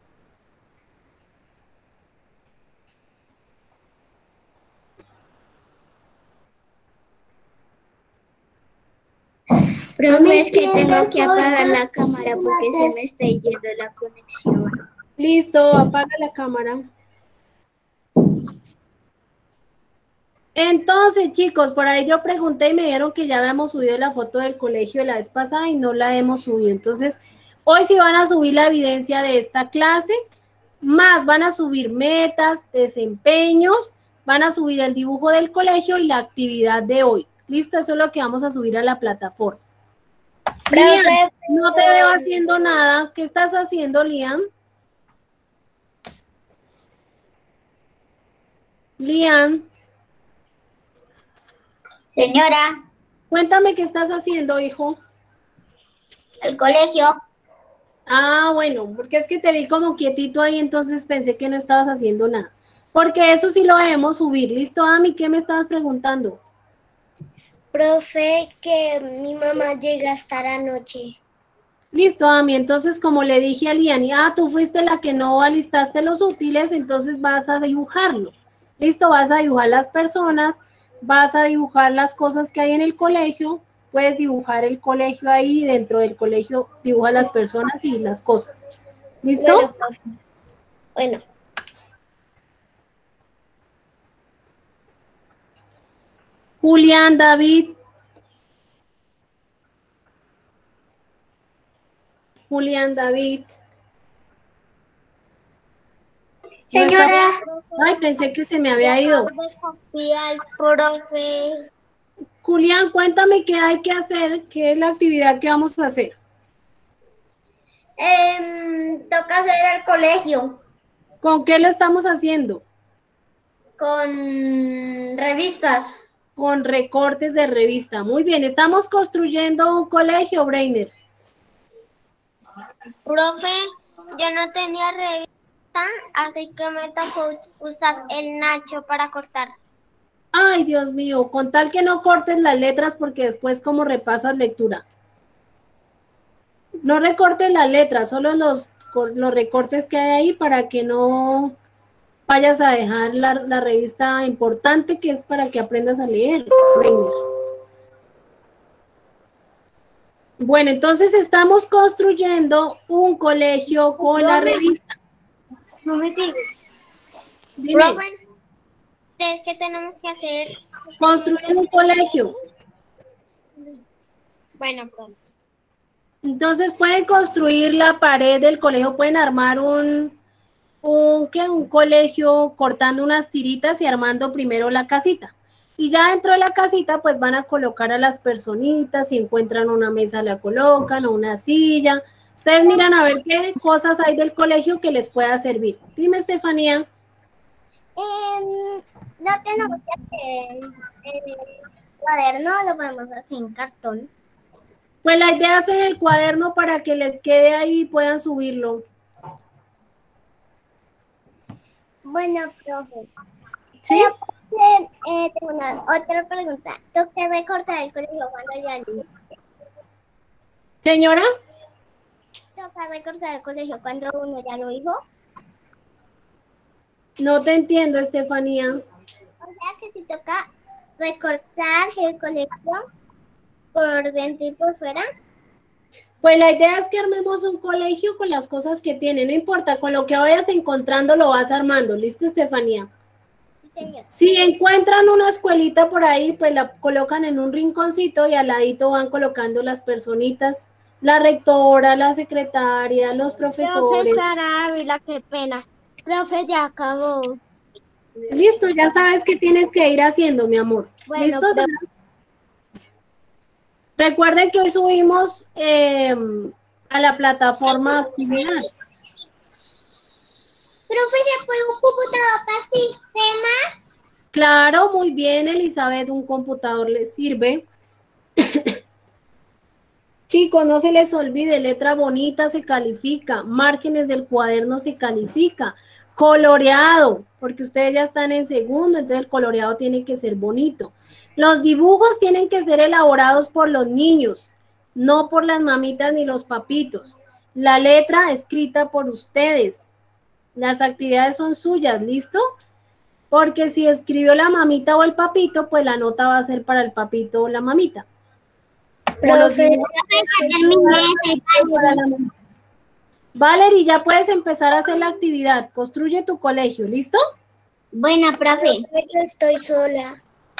Profe, es que tengo que apagar la cámara porque se me está yendo la conexión. Listo, apaga la cámara. Entonces, chicos, por ahí yo pregunté y me dijeron que ya habíamos subido la foto del colegio de la vez pasada y no la hemos subido. Entonces, hoy sí van a subir la evidencia de esta clase, más van a subir metas, desempeños, van a subir el dibujo del colegio y la actividad de hoy. Listo, eso es lo que vamos a subir a la plataforma. Liam, no te veo haciendo nada. ¿Qué estás haciendo, Liam? Liam. Señora, Cuéntame qué estás haciendo, hijo. el colegio. Ah, bueno, porque es que te vi como quietito ahí, entonces pensé que no estabas haciendo nada. Porque eso sí lo debemos subir. ¿Listo, Ami? ¿Qué me estabas preguntando? Profe, que mi mamá llega hasta la noche. Listo, Ami. Entonces, como le dije a Liani, tú fuiste la que no alistaste los útiles, entonces vas a dibujarlo. Listo, vas a dibujar las personas, vas a dibujar las cosas que hay en el colegio, puedes dibujar el colegio ahí, dentro del colegio dibuja las personas y las cosas. ¿Listo? Bueno, profe. Bueno. Julián, David. Julián, David. Señora. Ay, pensé que se me había ido. Copiar, profe. Julián, cuéntame qué hay que hacer, qué es la actividad que vamos a hacer. Toca hacer el colegio ¿Con qué lo estamos haciendo? con revistas. Con recortes de revista. Muy bien, estamos construyendo un colegio, Breiner. Profe, yo no tenía revista, así que me tocó usar el Nacho para cortar. Ay, Dios mío, con tal que no cortes las letras porque después como repasas lectura. No recortes las letras, solo los recortes que hay ahí para que no vayas a dejar la revista importante que es para que aprendas a leer, Breiner. Bueno, entonces estamos construyendo un colegio con la revista. No me digas. Dime, Profe, ¿qué tenemos que hacer? construir un colegio. Bueno, profe. Entonces pueden construir la pared del colegio, pueden armar un colegio cortando unas tiritas y armando primero la casita. Y ya dentro de la casita pues van a colocar a las personitas, si encuentran una mesa la colocan o una silla. Ustedes miran a ver qué cosas hay del colegio que les pueda servir. Dime, Estefanía. No tenemos que hacer el cuaderno, lo podemos hacer en cartón. Pues la idea es hacer el cuaderno para que les quede ahí y puedan subirlo. Bueno, profe. ¿Sí? Tengo otra pregunta. ¿Tú qué recortar el colegio cuando ya lo Señora. toca recortar el colegio cuando uno ya lo dijo? No te entiendo, Estefanía. O sea que si toca recortar el colegio por dentro y por fuera. Pues la idea es que armemos un colegio con las cosas que tiene, no importa, con lo que vayas encontrando lo vas armando. ¿Listo, Estefanía? Si encuentran una escuelita por ahí, pues la colocan en un rinconcito y al ladito van colocando las personitas, la rectora, la secretaria, los profesores. Profe Sara Ávila, qué pena. Profe, ya acabó. Listo, ya sabes qué tienes que ir haciendo, mi amor. Bueno, ¿Listo, Sara? Recuerden que hoy subimos a la plataforma actividad. Profe, ¿se puede un computador para sistema? Claro, muy bien, Elizabeth, un computador les sirve. Chicos, no se les olvide, letra bonita se califica, márgenes del cuaderno se califica, coloreado, porque ustedes ya están en segundo, entonces el coloreado tiene que ser bonito. Los dibujos tienen que ser elaborados por los niños, no por las mamitas ni los papitos. La letra escrita por ustedes. Las actividades son suyas, ¿listo? Porque si escribió la mamita o el papito, pues la nota va a ser para el papito o la mamita. Profe, ya terminé. Valerie, ya puedes empezar a hacer la actividad. Construye tu colegio, ¿listo? Bueno, profe. Yo estoy sola.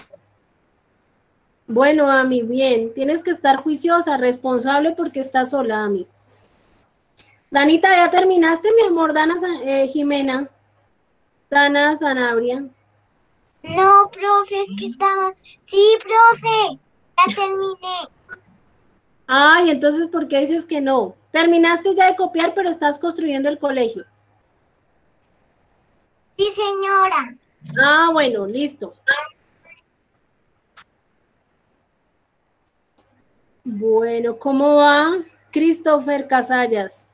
Bueno, Ami, bien. Tienes que estar juiciosa, responsable porque estás sola, Ami. Danita, ¿ya terminaste, mi amor? Dana, Jimena. Dana Sanabria. No, profe, es que estaba... Sí, profe, ya terminé. Ay, entonces, ¿por qué dices que no? Terminaste ya de copiar, pero estás construyendo el colegio. Sí, señora. Ah, bueno, listo. Bueno, ¿cómo va Christopher Casallas?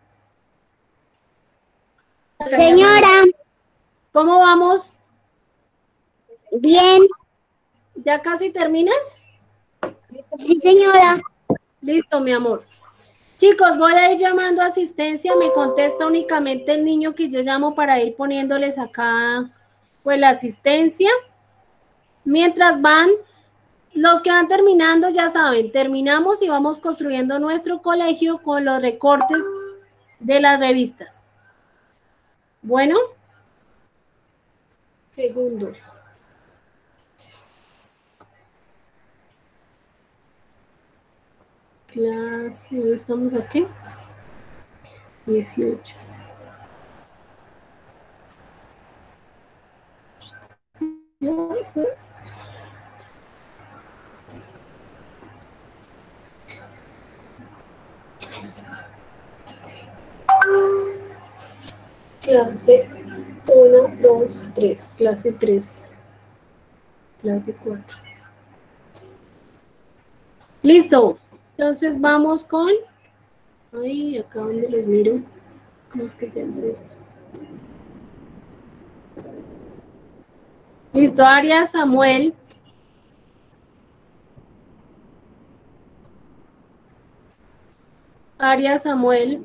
Señora. ¿Cómo vamos? Bien. ¿Ya casi terminas? Sí, señora. Listo, mi amor. Chicos, voy a ir llamando a asistencia. Me contesta únicamente el niño que yo llamo para ir poniéndoles acá, pues, la asistencia. Mientras van, los que van terminando, ya saben, terminamos y vamos construyendo nuestro colegio con los recortes de las revistas. Bueno. Segundo. Clase, hoy estamos aquí. 18. Clase 1, 2, 3. Clase 3. Clase 4. Listo. Entonces vamos con... Ay, acá donde los miro. ¿Cómo es que se hace esto? Listo, Arias Samuel. Arias Samuel.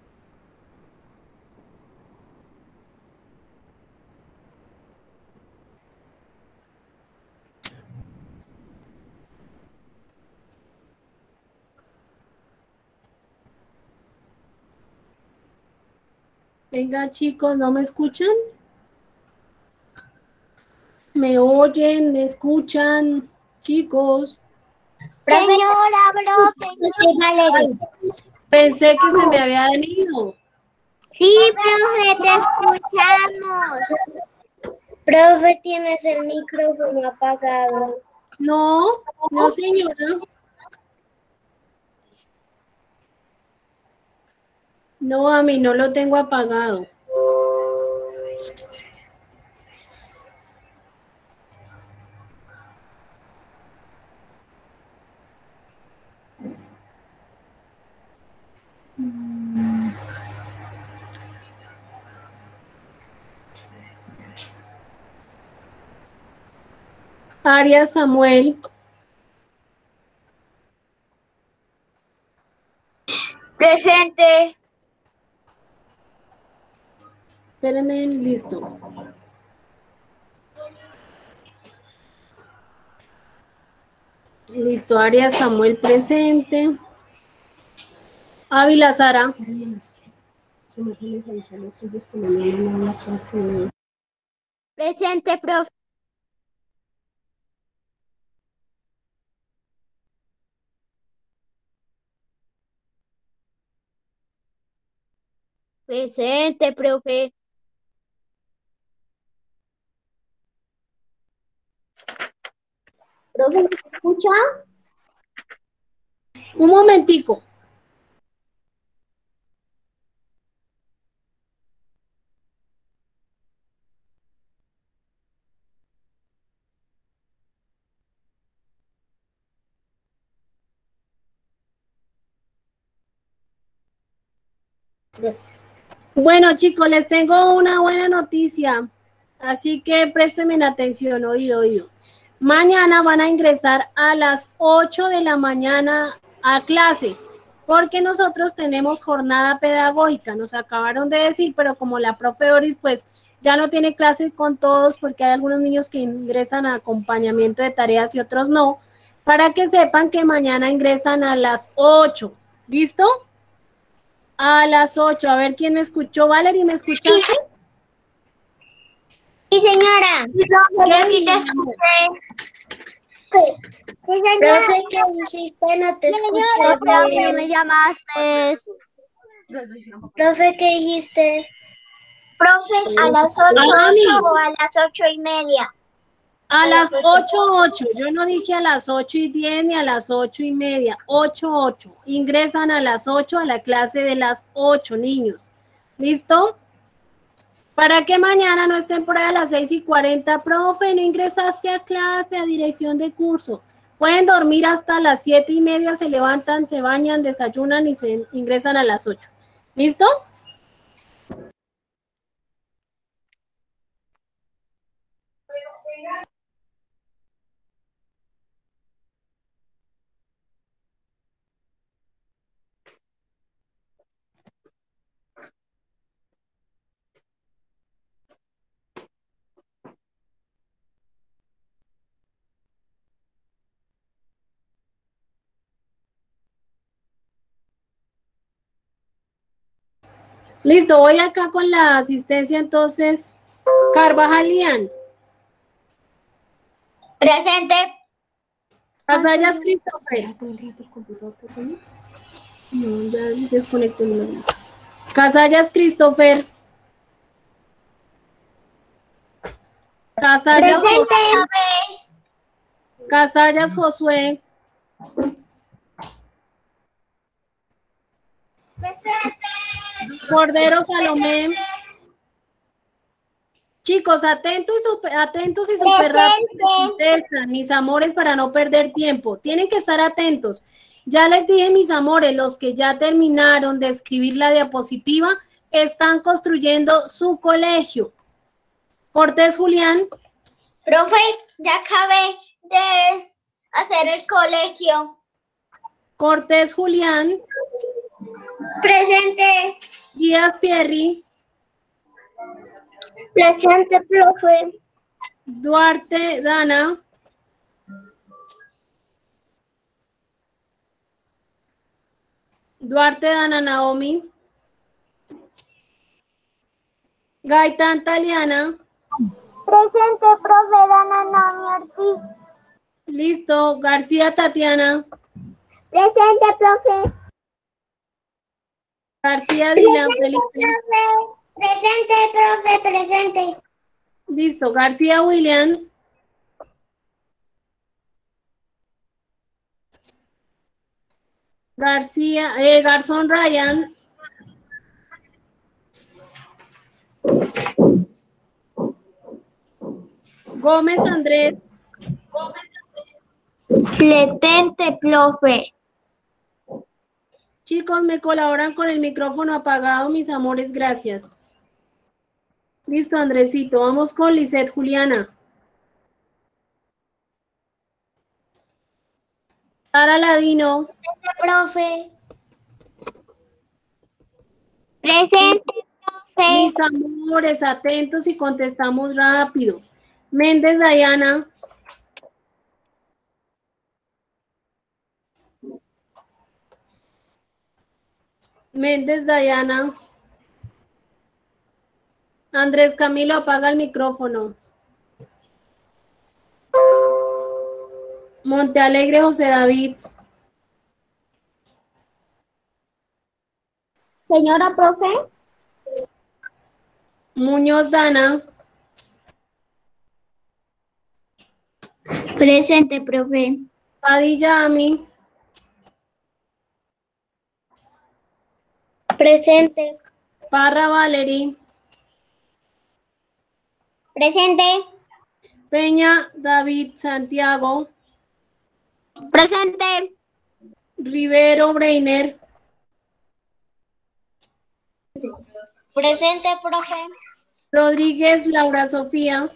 Venga, chicos, ¿no me escuchan? ¿Me oyen? ¿Me escuchan? Chicos. Señora, profe, yo soy Valeria. Pensé que se me había ido. Sí, profe, te escuchamos. Profe, tienes el micrófono apagado. No, no, señora. No, a mí no lo tengo apagado. Arias Samuel. Presente. Espérenme, listo. Listo, Arias Samuel presente. Ávila Sara. Presente, profe. Presente, profe. Profe, ¿se escucha? Un momentico. Bueno, chicos, les tengo una buena noticia, así que préstenme atención, oído, oído. Mañana van a ingresar a las 8 de la mañana a clase, porque nosotros tenemos jornada pedagógica, nos acabaron de decir, pero como la profe Doris, pues ya no tiene clases con todos, porque hay algunos niños que ingresan a acompañamiento de tareas y otros no, para que sepan que mañana ingresan a las 8, ¿listo? A las 8, a ver quién me escuchó. Valerie, ¿me escuchaste? Sí, señora. ¿Qué Sí, te dije? Sí, señora. Profe, ¿qué dijiste? No te escuché profe, bien. me llamaste. Profe, ¿qué dijiste? Profe, ¿a las 8, Dani, 8 o a las 8:30? a las 8, 8. Yo no dije a las 8:10 ni a las 8:30. 8, 8. Ingresan a las 8 a la clase de las 8, niños. ¿Listo? Para que mañana no estén por ahí a las 6:40. Profe, no ingresaste a clase, a dirección de curso. Pueden dormir hasta las 7:30, se levantan, se bañan, desayunan y se ingresan a las 8. ¿Listo? Listo, voy acá con la asistencia entonces. Carvajalian, Presente. Casallas Christopher. No, ya desconecté. Casallas Christopher. Casallas Josué. Casallas Josué. Cordero Salomé. Chicos, atentos y súper rápido contestan, mis amores, para no perder tiempo. Tienen que estar atentos. Ya les dije, mis amores, los que ya terminaron de escribir la diapositiva, están construyendo su colegio. Cortés Julián. Profe, ya acabé de hacer el colegio. Cortés Julián. Presente. Díaz Pierri. Presente, profe. Duarte Dana. Duarte Dana Naomi. Gaitán Taliana. Presente, profe. Dana Naomi Ortiz. Listo. García Tatiana. Presente, profe. García Dylan Felipe. Presente, profe. Presente. Listo. García William. García, Garzón Ryan. Gómez Andrés. Presente, profe. Chicos, me colaboran con el micrófono apagado, mis amores, gracias. Listo, Andresito. Vamos con Lisette Juliana. Sara Ladino. Presente, profe. Presente, profe. Mis amores, atentos y contestamos rápido. Méndez Dayana. Méndez Dayana. Andrés Camilo, apaga el micrófono. Montealegre José David. Señora, profe. Muñoz Dana. Presente, profe. Padilla Ami. Presente. Parra Valery. Presente. Peña David Santiago. Presente. Rivero Breiner. Presente, profe. Rodríguez Laura Sofía.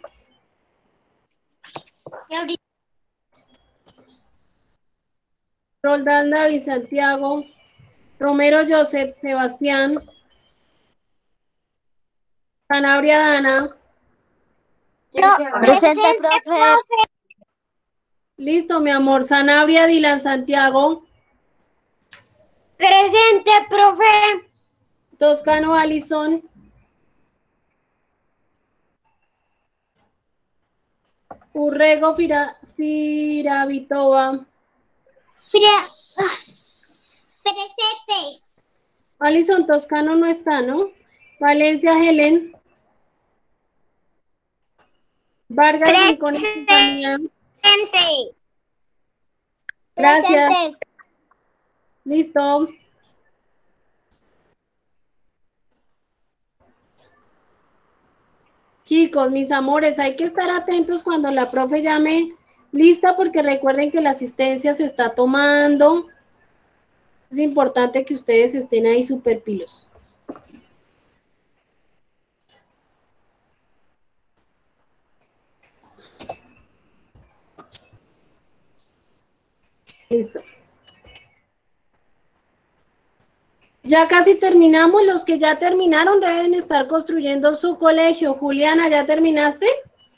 Roldán David Santiago. Romero Joseph Sebastián. Sanabria Dana. Presente, profe. Listo, mi amor. Sanabria Dylan Santiago. Presente, profe. Toscano Alison. Urrego Firavitova. Presente. Alison Toscano no está, ¿no? Valencia Helen. Vargas Rincón y compañía. Presente. Gracias. Presente. Listo. Chicos, mis amores, hay que estar atentos cuando la profe llame lista porque recuerden que la asistencia se está tomando. Es importante que ustedes estén ahí súper pilos. Listo. Ya casi terminamos. Los que ya terminaron deben estar construyendo su colegio. Juliana, ¿ya terminaste?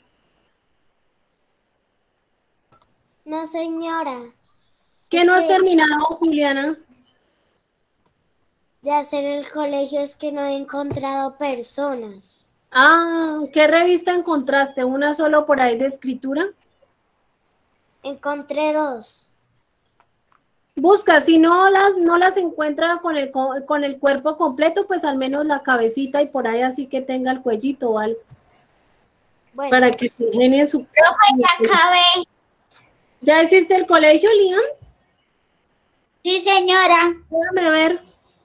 No, señora. ¿Qué no has terminado, Juliana? De hacer el colegio es que no he encontrado personas. Ah, ¿qué revista encontraste? ¿Una solo por ahí de escritura? Encontré 2. Busca, si no las encuentra con el cuerpo completo, pues al menos la cabecita y por ahí así que tenga el cuellito o algo. Bueno. Para que se ingenie su... Profe, ya acabé. ¿Ya hiciste el colegio, Liam? Sí, señora. Déjame ver.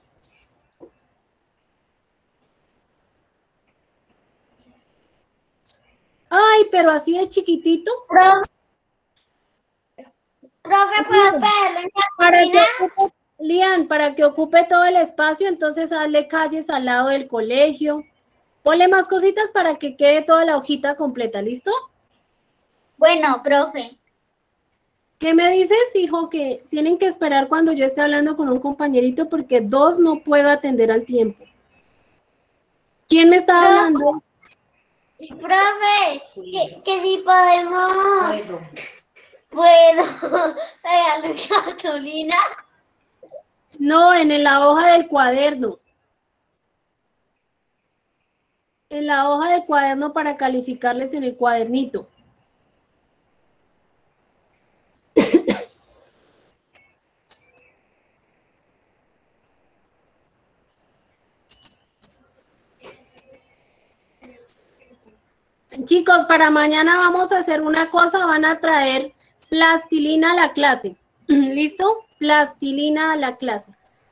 Ay, pero así de chiquitito. Profe, ¿puedo pedirlo en cartulina? Lian, para que ocupe todo el espacio, entonces hazle calles al lado del colegio. Ponle más cositas para que quede toda la hojita completa, ¿listo? Bueno, profe. ¿Qué me dices, hijo? Que tienen que esperar cuando yo esté hablando con un compañerito porque 2 no puedo atender al tiempo. ¿Quién me está hablando? Profe, que si podemos... ¿Puedo pegarlo en cartulina? No, en la hoja del cuaderno. En la hoja del cuaderno para calificarles en el cuadernito. Chicos, para mañana vamos a hacer una cosa, van a traer plastilina a la clase. ¿Listo? Plastilina a la clase.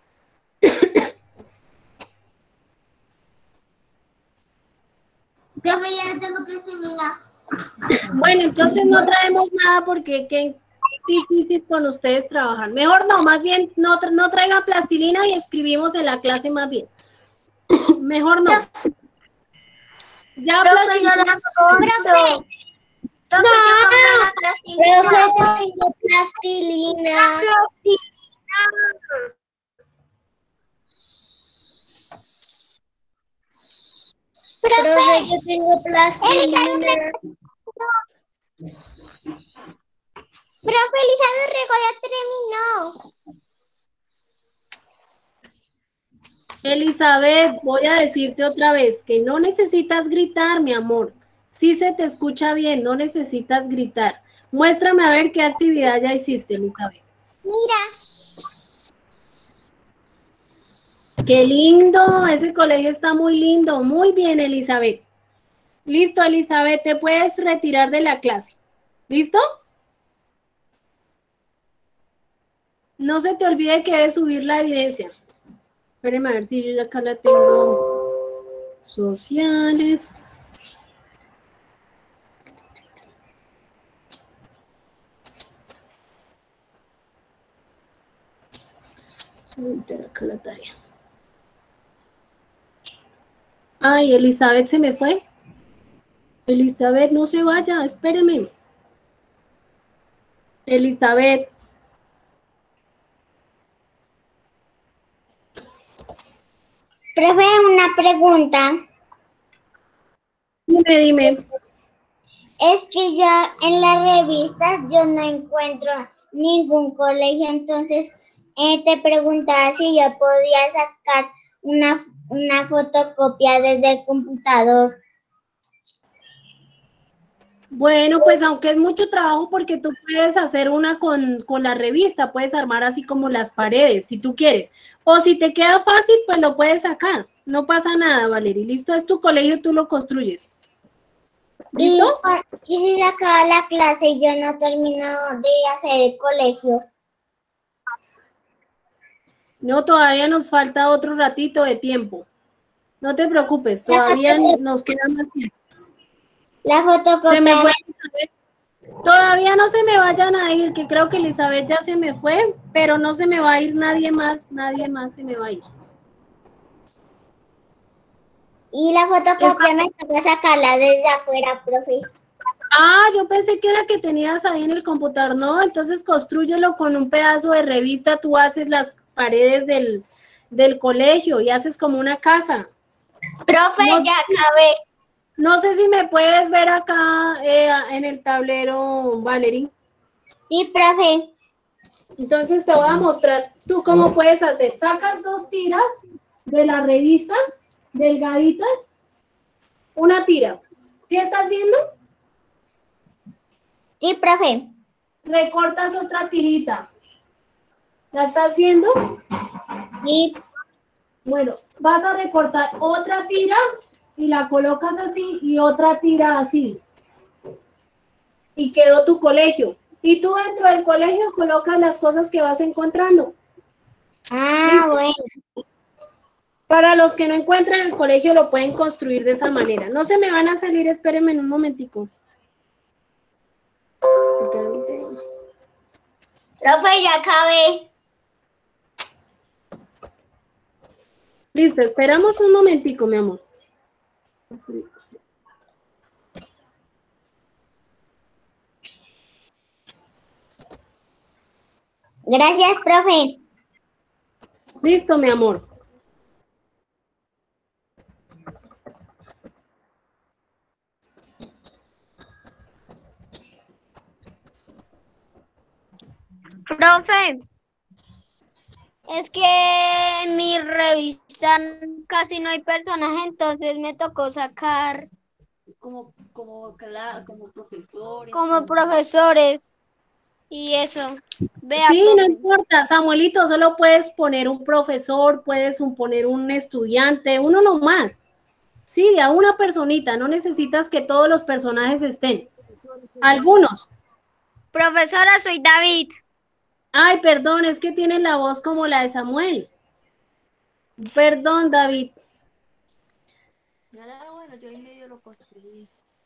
Profe, ya no tengo plastilina. Bueno, entonces no traemos nada porque qué difícil con ustedes trabajar. Mejor no, más bien no traigan plastilina y escribimos en la clase más bien. Mejor no. Ya plastilina. Profe, yo tengo plastilina. Profe, yo tengo plastilina. Profe, Elizabeth Rego ya terminó. Elizabeth, voy a decirte otra vez que no necesitas gritar, mi amor. Sí se te escucha bien, no necesitas gritar. Muéstrame a ver qué actividad ya hiciste, Elizabeth. Mira. Qué lindo, ese colegio está muy lindo. Muy bien, Elizabeth. Listo, Elizabeth, te puedes retirar de la clase. ¿Listo? No se te olvide que debes subir la evidencia. Espérame a ver si yo ya acá la tengo. Sociales. Vamos a meter acá la tarea. Ay, Elizabeth se me fue. Elizabeth, no se vaya, espéreme. Elizabeth. Profe, una pregunta. Dime. Es que yo en las revistas yo no encuentro ningún colegio, entonces te preguntaba si yo podía sacar una fotocopia desde el computador. Bueno, pues aunque es mucho trabajo porque tú puedes hacer una con la revista, puedes armar así como las paredes, si tú quieres. O si te queda fácil, pues lo puedes sacar. No pasa nada, Valerie. Listo, es tu colegio, tú lo construyes. ¿Listo? Y si se acaba la clase y yo no termino de hacer el colegio. No, todavía nos falta otro ratito de tiempo. No te preocupes, todavía nos queda más tiempo. La fotocopia. Se me fue Elizabeth. Todavía no se me vayan a ir, que creo que Elizabeth ya se me fue, pero no se me va a ir nadie más se me va a ir. Y la fotocopia me toca sacarla desde afuera, profe. Ah, yo pensé que era que tenías ahí en el computador, no, entonces constrúyelo con un pedazo de revista, tú haces las paredes del colegio y haces como una casa. Profe, No, ya acabé. No sé si me puedes ver acá en el tablero, Valerie. Sí, profe. Entonces te voy a mostrar tú cómo puedes hacer. Sacas 2 tiras de la revista, delgaditas, una tira. ¿Sí estás viendo? Sí, profe. Recortas otra tirita. ¿La estás viendo? Sí. Bueno, vas a recortar otra tira y la colocas así y otra tira así. Y quedó tu colegio. Y tú dentro del colegio colocas las cosas que vas encontrando. Ah, bueno. Para los que no encuentran el colegio lo pueden construir de esa manera. No se me van a salir, espérenme un momentico. Profe, ya acabé. Listo, esperamos un momentico, mi amor. Gracias, profe. Listo, mi amor. Profe, es que en mi revista casi no hay personajes, entonces me tocó sacar Como profesores. como profesores y eso. Vea, Sí, no profe. importa, Samuelito, solo puedes poner un profesor, puedes poner un estudiante, uno nomás. Sí, a una personita, no necesitas que todos los personajes estén. Algunos. Profesora, soy David. Ay, perdón, es que tienes la voz como la de Samuel. Perdón, David. Bueno, yo en medio lo construí.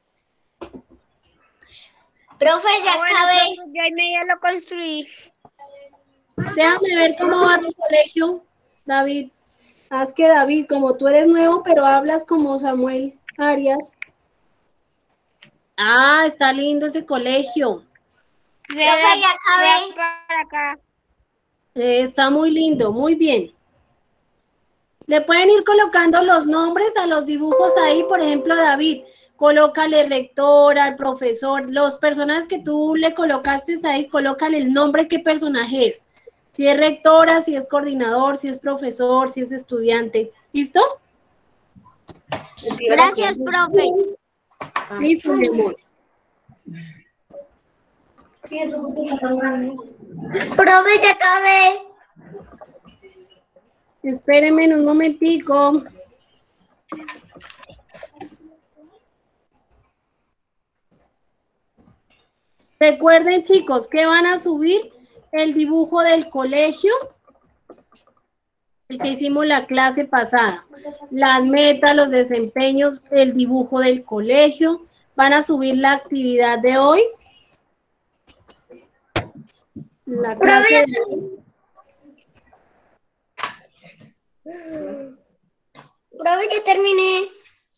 Profe, ya acabé. Profe, yo en medio lo construí. Déjame ver cómo va tu colegio, David. Haz que David, como tú eres nuevo, pero hablas como Samuel Arias. Ah, está lindo ese colegio. Profe, ya acabé. Para acá. Está muy lindo, muy bien. Le pueden ir colocando los nombres a los dibujos ahí, por ejemplo, David, colócale rector al profesor, los personajes que tú le colocaste ahí, colócale el nombre, qué personaje es. Si es rectora, si es coordinador, si es profesor, si es estudiante. ¿Listo? Gracias, profe. Listo, mi amor. Profe, ya acabé. Espérenme un momentico. Recuerden, chicos, que van a subir el dibujo del colegio, el que hicimos la clase pasada. Las metas, los desempeños, el dibujo del colegio. Van a subir la actividad de hoy. La clase de hoy. Profe, ya terminé.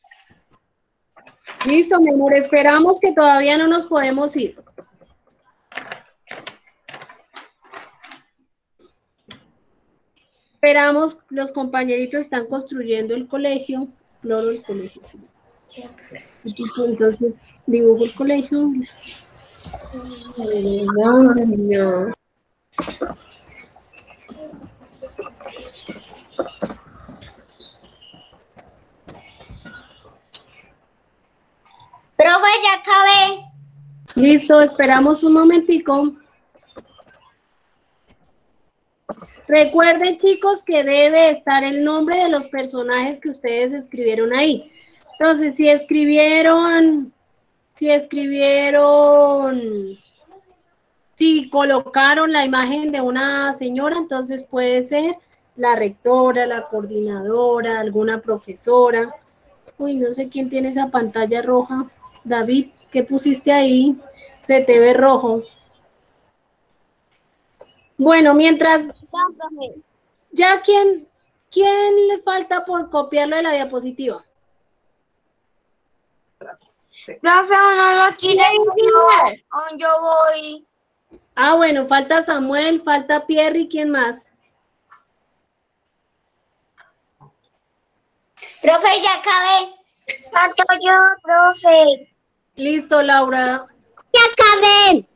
Listo, mi amor, esperamos que todavía no nos podemos ir. Esperamos, los compañeritos están construyendo el colegio. Exploro el colegio, sí. Entonces, dibujo el colegio. No. Profe, ya acabé. Listo, esperamos un momentico. Recuerden, chicos, que debe estar el nombre de los personajes que ustedes escribieron ahí. Entonces, si colocaron la imagen de una señora, entonces puede ser la rectora, la coordinadora, alguna profesora. Uy, no sé quién tiene esa pantalla roja. David, ¿qué pusiste ahí? Se te ve rojo. Bueno, mientras... ¿Ya quién le falta por copiarlo de la diapositiva? Profe, uno lo quiere, yo voy. Ah, bueno, falta Samuel, falta Pierre y ¿quién más? Profe, ya acabé. Falto yo, profe. Listo, Laura. Ya acabé.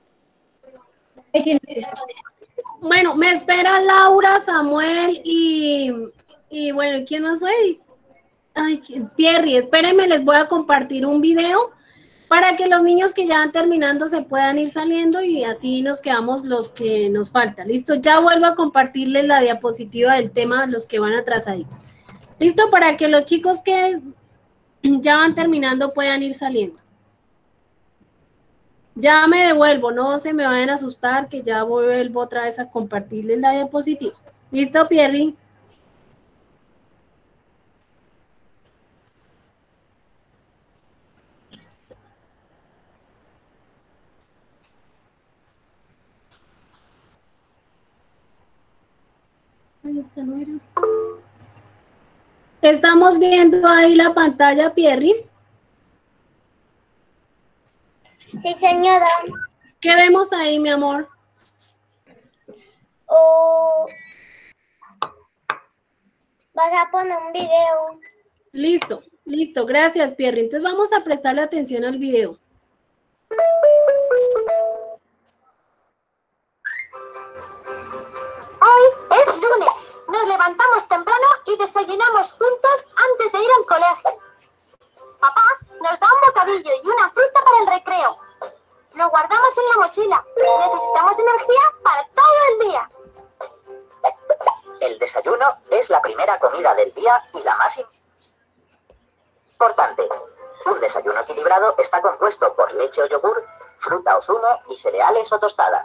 Bueno, me espera Laura, Samuel y bueno, ¿quién más fue? Ay, Pierre, espérenme, les voy a compartir un video para que los niños que ya van terminando se puedan ir saliendo y así nos quedamos los que nos faltan. Listo, ya vuelvo a compartirles la diapositiva del tema, los que van atrasaditos. Listo, para que los chicos que ya van terminando puedan ir saliendo. Ya me devuelvo, no se me vayan a asustar que ya vuelvo otra vez a compartirles la diapositiva. ¿Listo, Pierre? Ahí está, no era. Estamos viendo ahí la pantalla, Pierre. Sí, señora. ¿Qué vemos ahí, mi amor? Vas a poner un video. Listo, listo. Gracias, Pierre. Entonces vamos a prestarle atención al video. Hoy es lunes. Nos levantamos temprano y desayunamos juntos antes de ir al colegio. Papá nos da un bocadillo y una fruta para el recreo. Lo guardamos en la mochila. Necesitamos energía para todo el día. El desayuno es la primera comida del día y la más importante. Un desayuno equilibrado está compuesto por leche o yogur, fruta o zumo y cereales o tostada.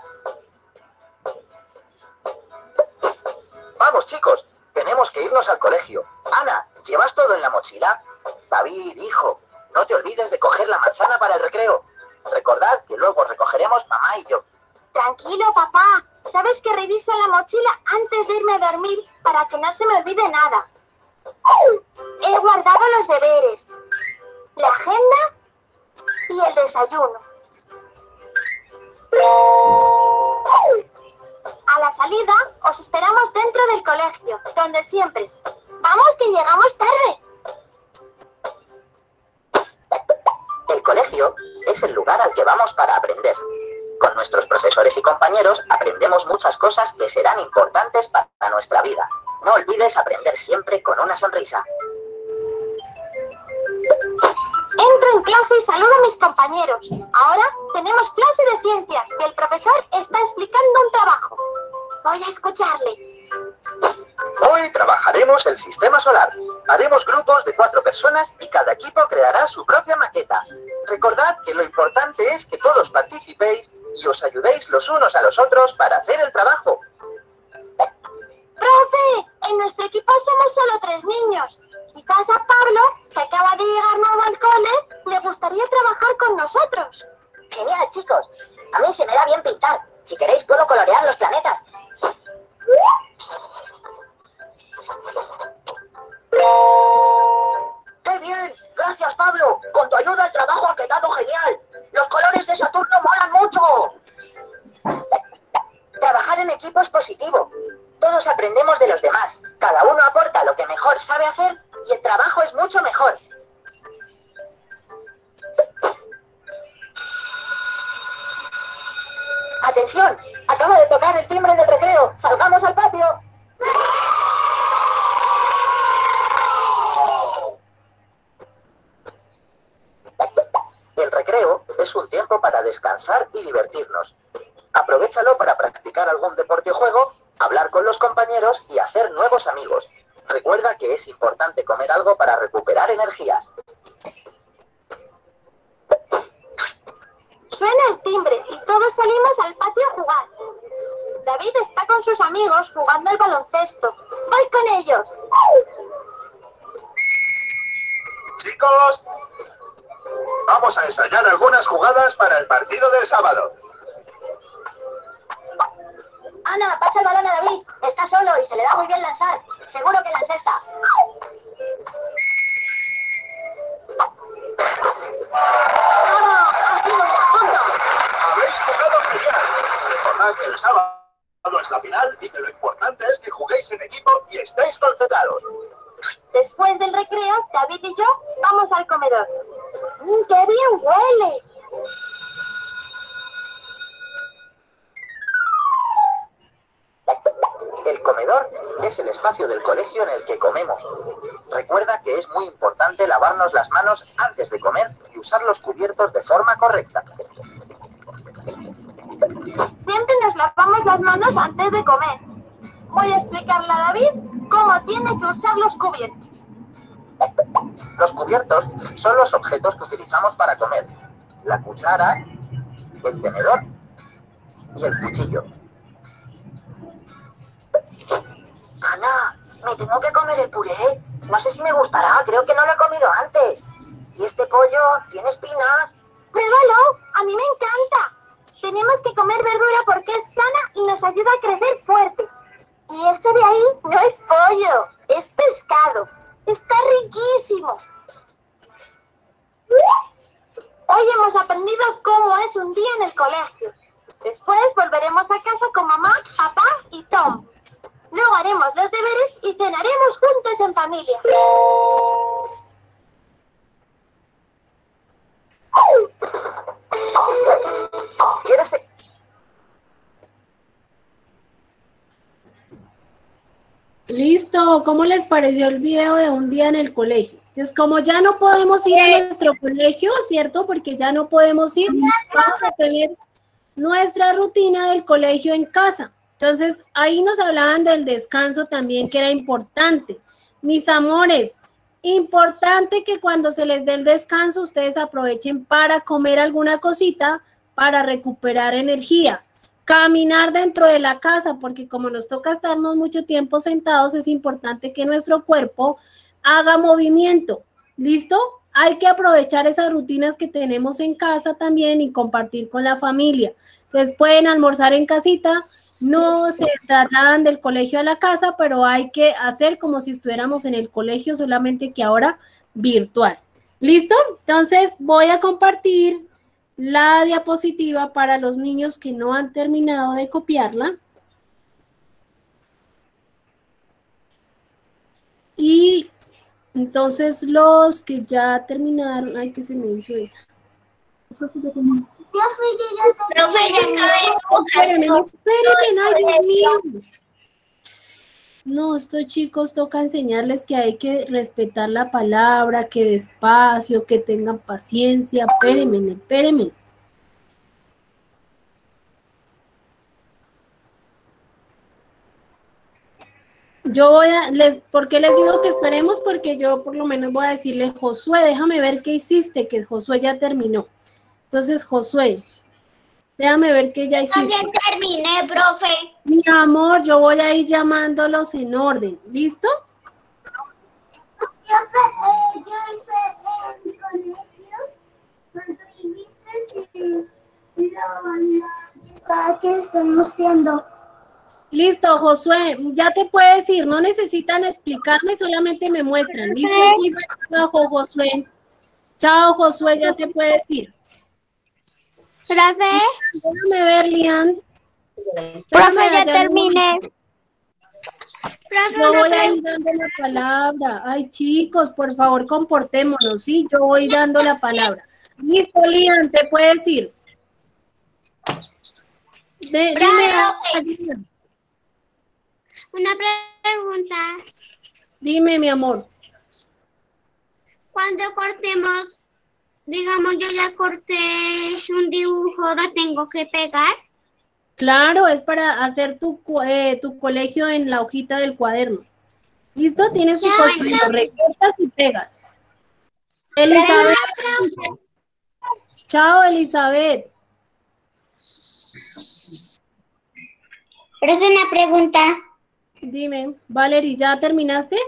Vamos, chicos, tenemos que irnos al colegio. Ana, ¿llevas todo en la mochila? David, hijo, no te olvides de coger la manzana para el recreo. Recordad que luego recogeremos mamá y yo. Tranquilo, papá. Sabes que reviso la mochila antes de irme a dormir para que no se me olvide nada. He guardado los deberes, la agenda y el desayuno. A la salida os esperamos dentro del colegio, donde siempre. ¡Vamos, que llegamos tarde! El colegio es el lugar al que vamos para aprender. Con nuestros profesores y compañeros aprendemos muchas cosas que serán importantes para nuestra vida. No olvides aprender siempre con una sonrisa. Entro en clase y saludo a mis compañeros. Ahora tenemos clase de ciencias y el profesor está explicando un trabajo. Voy a escucharle. Hoy trabajaremos el sistema solar. Haremos grupos de 4 personas y cada equipo creará su propia maqueta. Recordad que lo importante es que todos participéis y os ayudéis los unos a los otros para hacer el trabajo. ¡Profe! En nuestro equipo somos solo 3 niños. Quizás a Pablo, que acaba de llegar nuevo al cole, le gustaría trabajar con nosotros. Genial, chicos. A mí se me da bien pintar. Si queréis puedo colorear los planetas. ¡Qué bien! Gracias, Pablo. Con tu ayuda el trabajo ha quedado genial. Los colores de Saturno molan mucho. Trabajar en equipo es positivo. Todos aprendemos de los demás. Cada uno aporta lo que mejor sabe hacer y el trabajo es mucho mejor. ¡Atención! Acaba de tocar el timbre del recreo. ¡Salgamos al patio! El recreo es un tiempo para descansar y divertirnos. Aprovéchalo para practicar algún deporte o juego, hablar con los compañeros y hacer nuevos amigos. Recuerda que es importante comer algo para recuperar energías. Suena el timbre y todos salimos al patio a jugar. David está con sus amigos jugando al baloncesto. ¡Voy con ellos! Chicos, vamos a ensayar algunas jugadas para el partido del sábado. Ana, pasa el balón a David. Está solo y se le da muy bien lanzar. Seguro que la encesta. ¡Vamos! ¡Ha sido un buen punto! Habéis jugado genial. Recordad que el sábado es la final y que lo importante es que juguéis en equipo y estéis concentrados. Después del recreo, David y yo vamos al comedor. ¡Qué bien huele! El comedor es el espacio del colegio en el que comemos. Recuerda que es muy importante lavarnos las manos antes de comer y usar los cubiertos de forma correcta. Siempre nos lavamos las manos antes de comer. Voy a explicarle a David cómo tiene que usar los cubiertos. Los cubiertos son los objetos que utilizamos para comer. La cuchara, el tenedor y el cuchillo. Ana, me tengo que comer el puré. No sé si me gustará, creo que no lo he comido antes. ¿Y este pollo tiene espinas? ¡Pruébalo! ¡A mí me encanta! Tenemos que comer verdura porque es sana y nos ayuda a crecer fuerte. Y eso de ahí no es pollo, es pescado. ¡Está riquísimo! Hoy hemos aprendido cómo es un día en el colegio. Después volveremos a casa con mamá, papá y Tom. Luego haremos los deberes y cenaremos juntos en familia. ¿Quieres...? Listo, ¿cómo les pareció el video de un día en el colegio? Entonces, como ya no podemos ir a nuestro colegio, ¿cierto? Porque ya no podemos ir, vamos a tener nuestra rutina del colegio en casa. Entonces, ahí nos hablaban del descanso también, que era importante. Mis amores, importante que cuando se les dé el descanso, ustedes aprovechen para comer alguna cosita para recuperar energía. Caminar dentro de la casa, porque como nos toca estarnos mucho tiempo sentados, es importante que nuestro cuerpo haga movimiento. ¿Listo? Hay que aprovechar esas rutinas que tenemos en casa también y compartir con la familia. Entonces, pueden almorzar en casita, no se trasladan del colegio a la casa, pero hay que hacer como si estuviéramos en el colegio, solamente que ahora virtual. ¿Listo? Entonces, voy a compartir la diapositiva para los niños que no han terminado de copiarla. Y entonces los que ya terminaron, ay, que se me hizo esa. Profe, ya acabé. Espérenme, ay, Dios mío. No, estos chicos toca enseñarles que hay que respetar la palabra, que despacio, que tengan paciencia. Espérenme. Yo ¿por qué les digo que esperemos? Porque yo por lo menos voy a decirle, Josué, déjame ver qué hiciste, que Josué ya terminó. Entonces, Josué, déjame ver qué ya hiciste. También terminé, profe. Mi amor, yo voy a ir llamándolos en orden. ¿Listo? Yo hice el colegio cuando viste la que estamos haciendo. Listo, Josué, ya te puedes ir. No necesitan explicarme, solamente me muestran. ¿Listo? Muy buen trabajo, Josué. Chao, Josué, ya te puedes ir. Profe, Déjame ver, Lian. profe, ya terminé. Profe, Yo una voy a ir pregunta. dando la palabra. Ay, chicos, por favor, comportémonos, ¿sí? Yo voy dando la palabra. Listo, Lian, te puedes ir. Dime, Una pregunta. dime, mi amor. Cuando cortemos, digamos, yo ya corté un dibujo, ¿lo tengo que pegar? Claro, es para hacer tu colegio en la hojita del cuaderno. ¿Listo? Tienes que cortarlo, recortas y pegas. Elizabeth. Chao, Elizabeth. Pero es una pregunta. Dime, Valerie, ¿ya terminaste?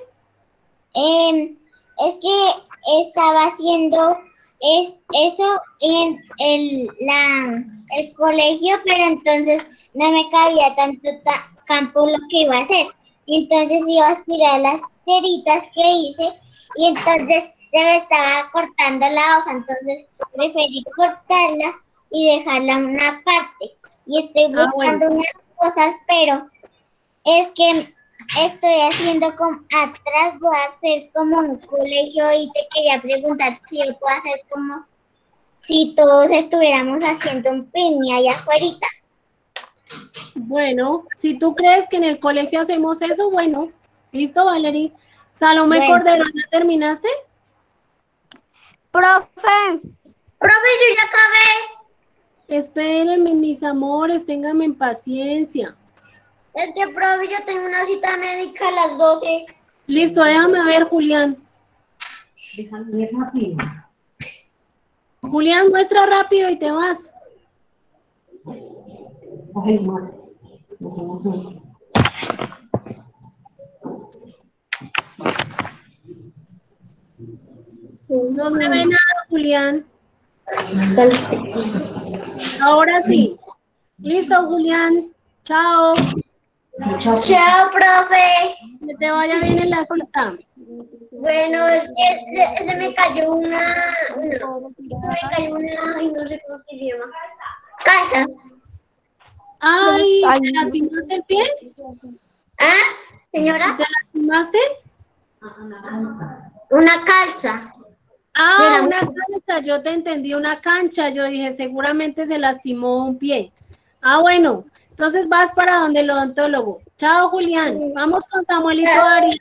Es que estaba haciendo eso en el colegio, pero entonces no me cabía tanto campo lo que iba a hacer. Y entonces iba a estirar las ceritas que hice y entonces se me estaba cortando la hoja, entonces preferí cortarla y dejarla una parte. Y estoy buscando unas cosas, pero es que estoy haciendo como atrás, voy a hacer como un colegio y te quería preguntar si yo puedo hacer como si todos estuviéramos haciendo un picnic allá afuera. Bueno, si tú crees que en el colegio hacemos eso, bueno. ¿Listo, Valerie? Salomé Cordero, ¿ya terminaste? Profe, Profe, yo ya acabé. Espérenme, mis amores, ténganme paciencia. Es que, profe, yo tengo una cita médica a las 12. Listo, déjame ver, Julián. Julián, muestra rápido y te vas. No se ve nada, Julián. Ahora sí. Listo, Julián. Chao. Chao, profe. Que te vaya bien en la cita. Bueno, es que se me cayó ay, no sé cómo se llama. Casas. Ay, ¿te lastimaste el pie? ¿Ah, señora? ¿Te lastimaste? Una calza. Ah, una cancha, yo te entendí, una cancha. Yo dije, seguramente se lastimó un pie. Ah, bueno, entonces vas para donde el odontólogo. Chao, Julián. Vamos con Samuelito Ari.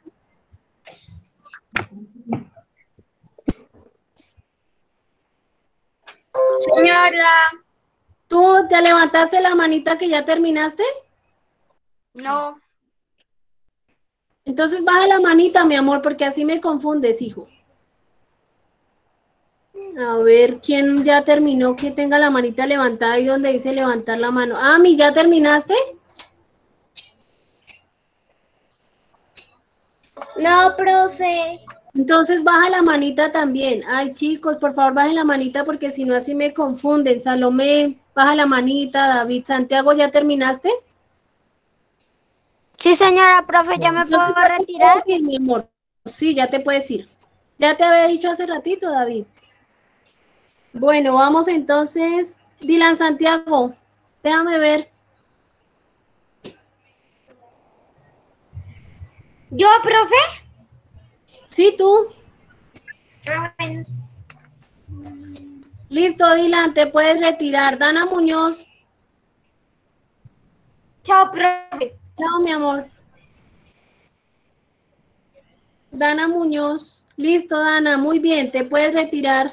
señora. ¿Tú te levantaste la manita que ya terminaste? No. Entonces baja la manita, mi amor, porque así me confundes, hijo. A ver, ¿quién ya terminó? Que tenga la manita levantada y donde dice levantar la mano. Ah, mi, ¿ya terminaste? No, profe. Entonces baja la manita también. Ay, chicos, por favor, bajen la manita porque si no así me confunden. Salomé, baja la manita. David, Santiago, ¿ya terminaste? Sí, señora, profe, ¿ya me puedo Entonces, ¿ya te retirar? puedes ir, mi amor? Sí, ya te puedes ir. Ya te había dicho hace ratito, David. Bueno, vamos entonces. Dylan Santiago, déjame ver. ¿Yo, profe? Sí, tú. Listo, Dylan, te puedes retirar. Dana Muñoz. Chao, profe. Chao, mi amor. Dana Muñoz. Listo, Dana, muy bien, te puedes retirar.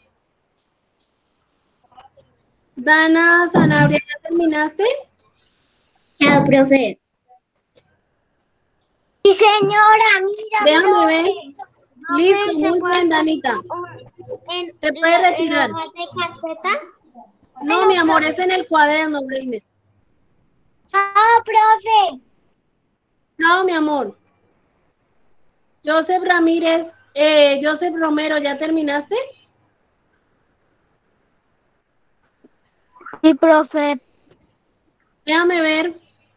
Dana Sanabria, ¿ya terminaste? Chao, profe. Sí, señora, mira, Déjame ver. profe, Listo, ¿se muy puede bien, hacer Danita. Te puedes en retirar. hojas de carpeta? No, mi amor, es en el cuaderno, Breiner. ¡Ah, profe! Chao, mi amor. Joseph Ramírez, Joseph Romero, ¿ya terminaste? Sí, profe. Déjame ver.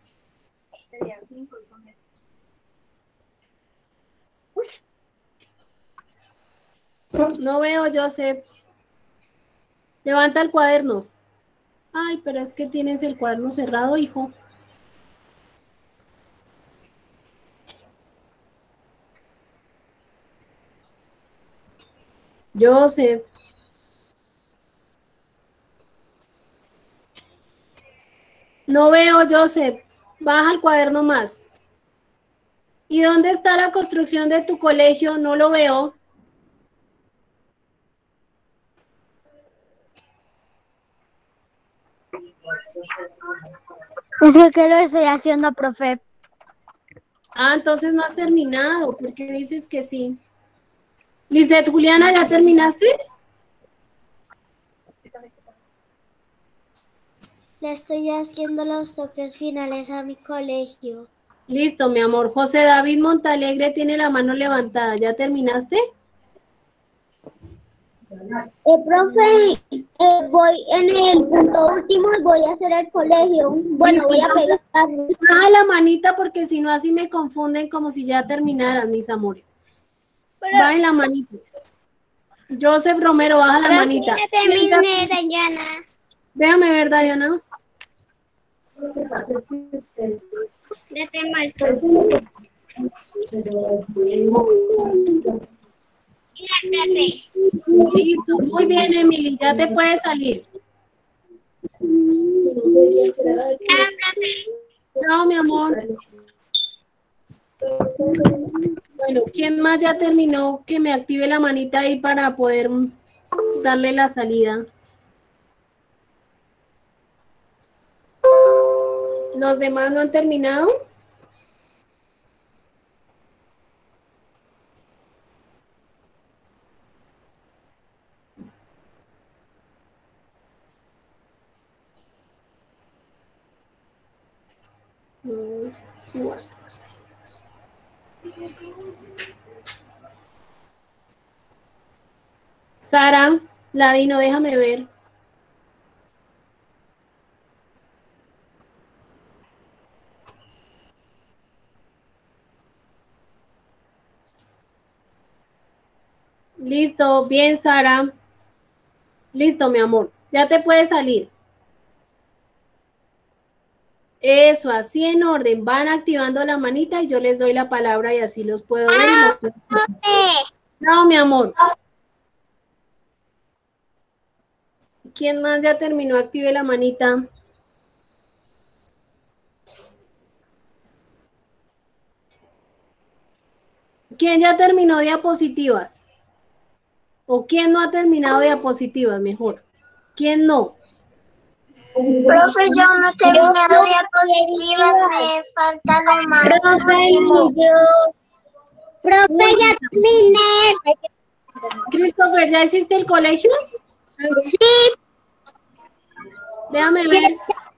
No veo, Joseph. Levanta el cuaderno. Ay, pero es que tienes el cuaderno cerrado, hijo. Joseph. No veo, Joseph. Baja el cuaderno más. ¿Y dónde está la construcción de tu colegio? No lo veo. Es que, ¿qué lo estoy haciendo, profe? Ah, entonces no has terminado. ¿Por qué dices que sí? Lizeth, Juliana, ¿ya terminaste? Le estoy haciendo los toques finales a mi colegio. Listo, mi amor. José David Montalegre tiene la mano levantada. ¿Ya terminaste? Profe, voy en el punto último y voy a hacer el colegio. Bueno, Listo, voy a entonces, pegar. baja la manita porque si no así me confunden como si ya terminaran, mis amores. Baja la manita. Joseph Romero, baja la manita. Ya terminé, Dayana. Déjame ver, Diana. Ya terminé. Listo, muy bien, Emily, ya te puedes salir. No, mi amor. Bueno, ¿quién más ya terminó? Que me active la manita ahí para poder darle la salida. ¿Los demás no han terminado? Dos, cuatro, seis. Sara, Ladino, déjame ver. Listo, bien, Sara. Listo, mi amor. Ya te puedes salir. Eso, así en orden. Van activando la manita y yo les doy la palabra y así los puedo ver y los puedo... No, mi amor. ¿Quién más ya terminó? Active la manita. ¿Quién ya terminó diapositivas? ¿O quién no ha terminado diapositivas? Mejor. ¿Quién no? Profe, yo no he terminado diapositivas, me falta lo más. Profe, ya terminé. Christopher, ¿ya hiciste el colegio? Sí. Déjame ver.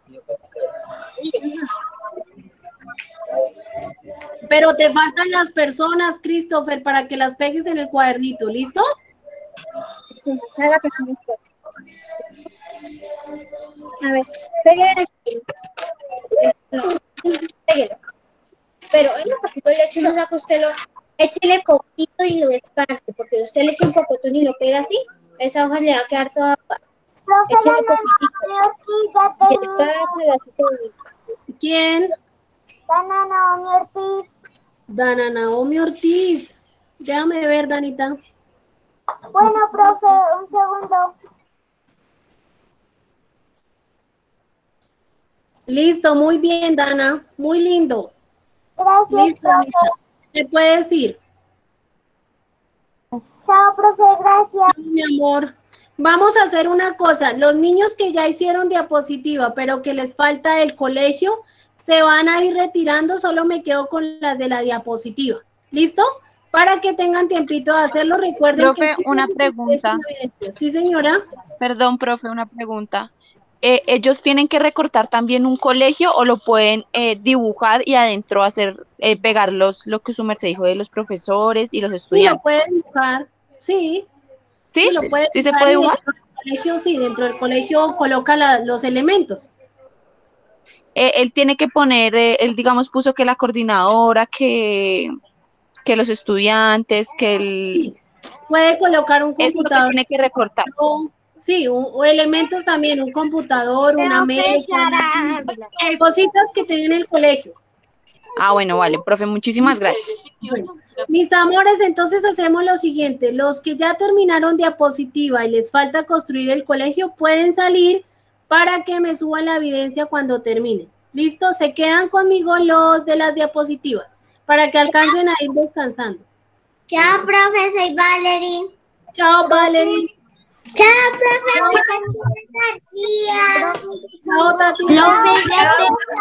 Pero te faltan las personas, Christopher, para que las pegues en el cuadernito. ¿Listo? Sí, esa es la persona experta. A ver, pégale aquí. Péguelo. Pero en un poquito de leche no saca usted lo... Échele poquito y lo esparce, porque usted le echa un pocotón y lo pega así, esa hoja le va a quedar toda... Échele poquitico. Y espárselo así como... ¿Quién? Dana Naomi Ortiz. Dana Naomi Ortiz. Déjame ver, Danita. Bueno, profe, un segundo. Listo, muy bien, Dana. Muy lindo. Gracias, Listo, profe. Danita. ¿Te puedes ir? Chao, profe, gracias. Mi amor. Vamos a hacer una cosa, los niños que ya hicieron diapositiva, pero que les falta el colegio, se van a ir retirando, solo me quedo con las de la diapositiva. ¿Listo? Para que tengan tiempito de hacerlo, recuerden que Profe, sí, una es pregunta. una evidencia. Sí, señora. Perdón, profe, una pregunta. ¿Ellos tienen que recortar también un colegio o lo pueden dibujar y adentro hacer, pegar lo que su merced dijo de los profesores y los Sí, lo estudiantes? puedes dibujar. Sí, ¿Sí? sí, lo puedes ¿Sí se dibujar puede y dibujar? dentro del colegio, sí, dentro del colegio coloca los elementos. Él tiene que poner, él digamos puso que la coordinadora, que los estudiantes, que el... Sí, puede colocar un Eso es lo que computador. tiene que recortar. Sí, o elementos también, un computador, una mesa, cositas que tenga en el colegio. Ah, bueno, vale, profe, muchísimas gracias. Bueno, mis amores, entonces hacemos lo siguiente. Los que ya terminaron diapositiva y les falta construir el colegio, pueden salir para que me suban la evidencia cuando terminen. ¿Listo? Se quedan conmigo los de las diapositivas para que alcancen a ir descansando. Chao, profe, soy Valerie. Chao, Valerie. Chao, profe, soy Tatiana García. Chao, Tati. Profe, ya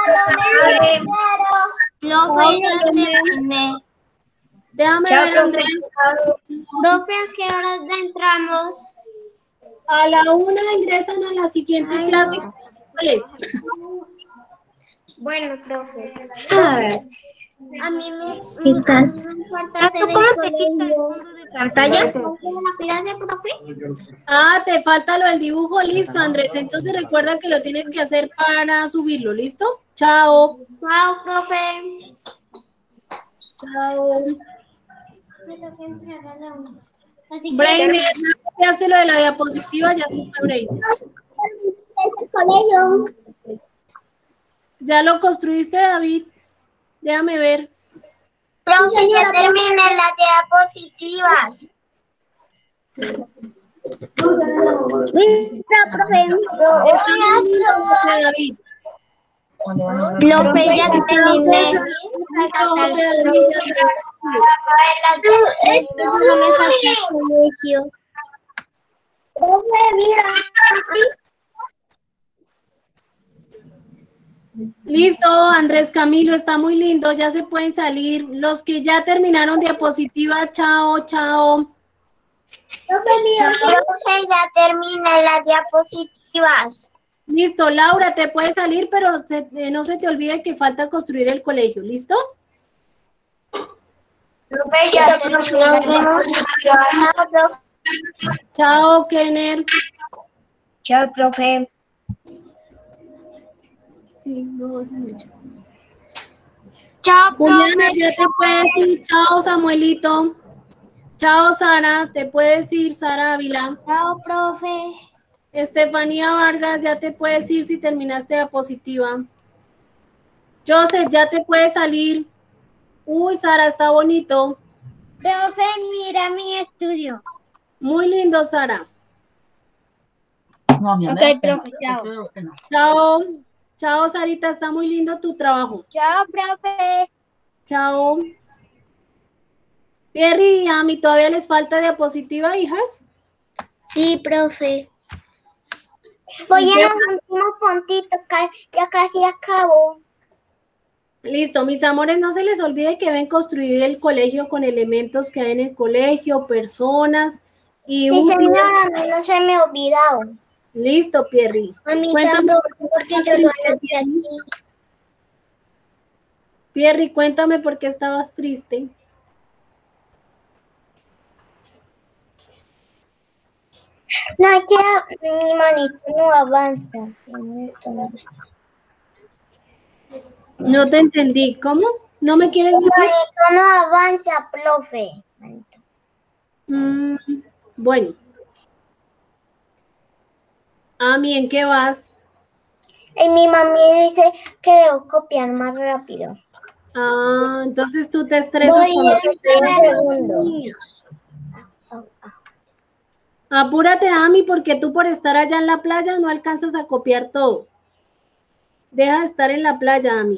Profe, ya terminé. Déjame Chao, ver, profe. Andrés. Profe, ¿a qué horas entramos? A la 1 ingresan a la siguiente clase. ¿Cuál es? Bueno, profe. A ver. A mí me falta hacer el colegio. ¿Pantalla? ¿La clase, profe? Ah, te falta lo del dibujo, listo, Andrés. Entonces recuerda que lo tienes que hacer para subirlo, ¿listo? Chao. Chao, profe. Chao. Me toca entrar a la 1. Brainer, ¿ya copiaste lo de la diapositiva? Ya se fue Brainer. El colegio. ¿Ya lo construiste, David? Déjame ver. Profe, ya terminé las diapositivas. Profe. José David. Profe, ya terminé. Listo, José David, ya Esto no me falta el colegio. Profe, mira. Listo, Andrés Camilo, está muy lindo, ya se pueden salir. Los que ya terminaron diapositiva, chao, chao. Profe, mira. Profe, ya terminé las diapositivas. Listo, Laura, te puedes salir, pero no se te olvide que falta construir el colegio, ¿listo? Profe, ya terminé las diapositivas. Chao, Kenner. Chao, profe. Sí, no, mucho. Chao, Juliana, profe. ya te puedes ir. Chao, Samuelito. Chao, Sara. Te puedes ir, Sara Ávila. Chao, profe. Estefanía Vargas, ya te puedes ir si terminaste diapositiva. Joseph, ya te puedes salir. Uy, Sara, está bonito. Profe, mira mi estudio. Muy lindo, Sara. Ok, profe, chao. Chao. Chao, Sarita, está muy lindo tu trabajo. Chao, profe. Chao. Pierre y a mí todavía les falta diapositiva, hijas. Sí, profe. Voy a los últimos puntitos, ya casi acabo. Listo, mis amores, no se les olvide que deben construir el colegio con elementos que hay en el colegio, personas y Sí, útiles. señora, a mí no se me ha olvidado. Listo, Pierre. A mí Cuéntame tampoco, por qué porque estás yo lo triste, anoté aquí. Pierre, cuéntame por qué estabas triste. No, es que mi manito no avanza. No te entendí. ¿Cómo? ¿No me quieres Mi decir? manito no avanza, profe. Bueno. Ami, ¿en qué vas? Y mi mami dice que debo copiar más rápido. Ah, entonces tú te estresas Voy cuando en 10 segundos. Apúrate, Ami, porque tú por estar allá en la playa no alcanzas a copiar todo. Deja de estar en la playa, Ami.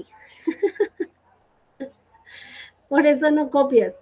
Por eso no copias.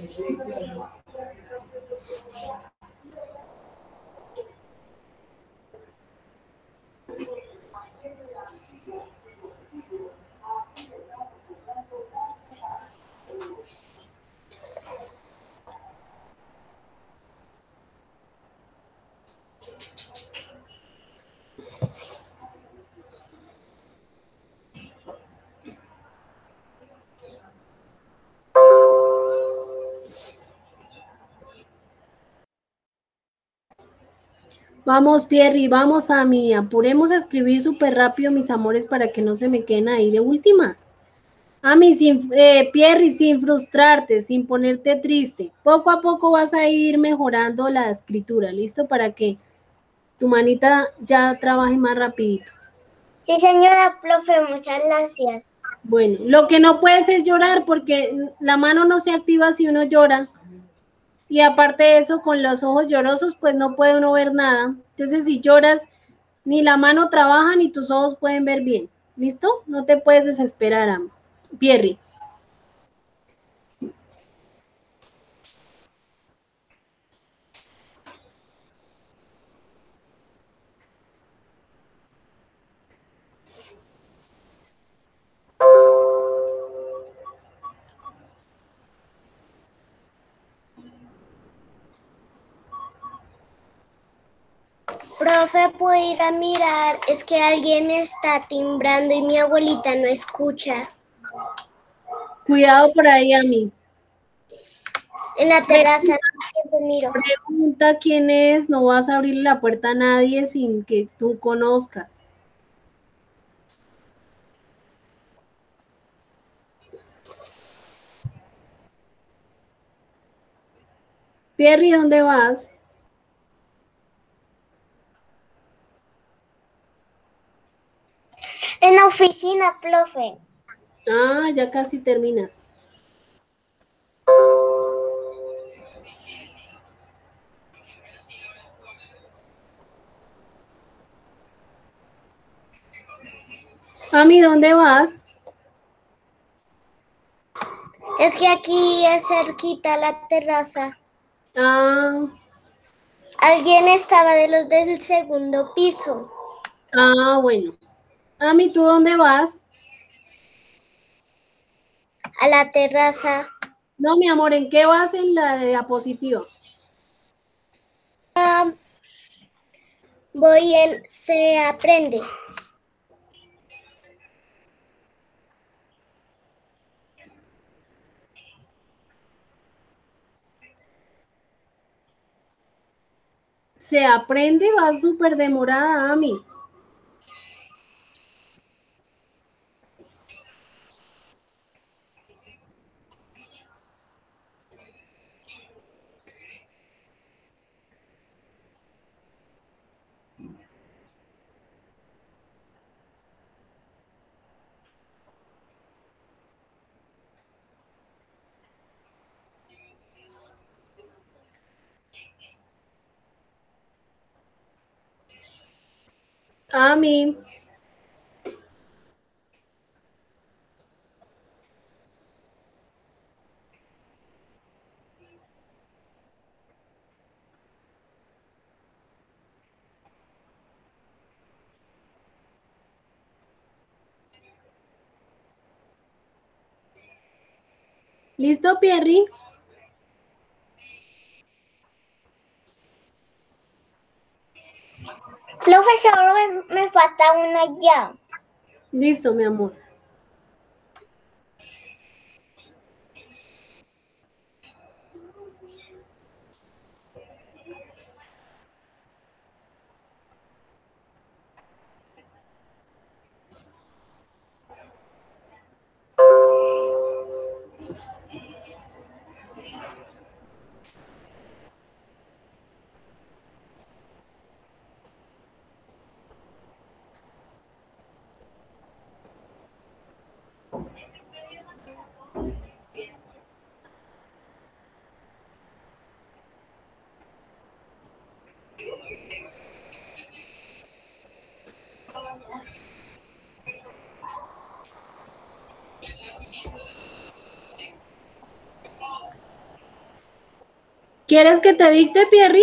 Vamos, Pierri, vamos a mí. Apuremos a escribir súper rápido, mis amores, para que no se me queden ahí de últimas. Ami, Pierri, sin frustrarte, sin ponerte triste. Poco a poco vas a ir mejorando la escritura, ¿listo? Para que tu manita ya trabaje más rapidito. Sí, señora profe, muchas gracias. Bueno, lo que no puedes es llorar porque la mano no se activa si uno llora. Y aparte de eso, con los ojos llorosos, pues no puede uno ver nada. Entonces, si lloras, ni la mano trabaja ni tus ojos pueden ver bien. ¿Listo? No te puedes desesperar, Pierri. Profe, ¿puedo ir a mirar? Es que alguien está timbrando y mi abuelita no escucha. Cuidado por ahí, Ami. En la terraza siempre miro. Pregunta quién es, no vas a abrirle la puerta a nadie sin que tú conozcas. Pierri, ¿dónde vas? En la oficina, profe. Ah, ya casi terminas. Ami, ¿dónde vas? Es que aquí es cerquita la terraza. Ah, Alguien estaba de los del segundo piso. bueno. Ami, ¿tú dónde vas? A la terraza. No, mi amor, ¿en qué vas en la diapositiva? Voy en Se aprende. Se aprende, va súper demorada, Ami. Ami. ¿Listo, Pierri? Profesor, me falta una ya. Listo, mi amor. ¿Quieres que te dicte, Pierri?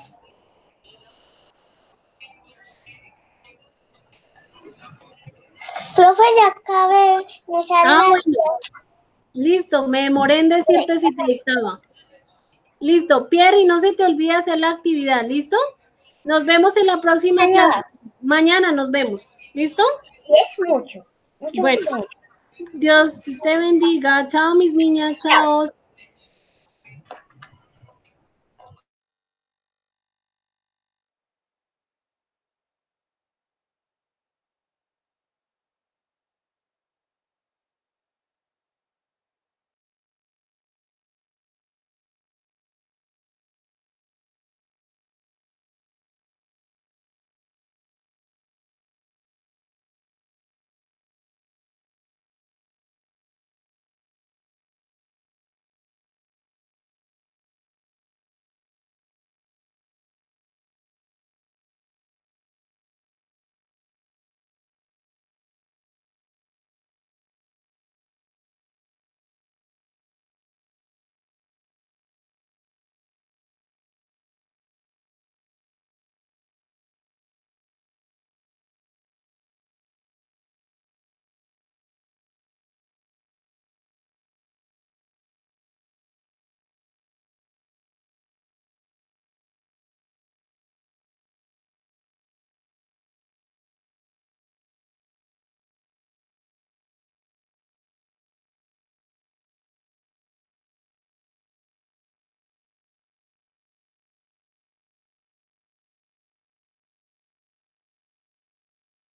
Profe, ya acabé. Muchas Ah, gracias. bueno. Listo, me demoré en decirte si te dictaba. Listo, Pierri, no se te olvide hacer la actividad, ¿listo? Nos vemos en la próxima clase. Señora, Mañana nos vemos, ¿listo? es mucho. Mucho, Bueno, mucho, mucho. Dios te bendiga. Chao, mis niñas, chao.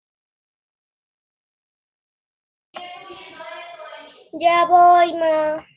Ya voy, ma.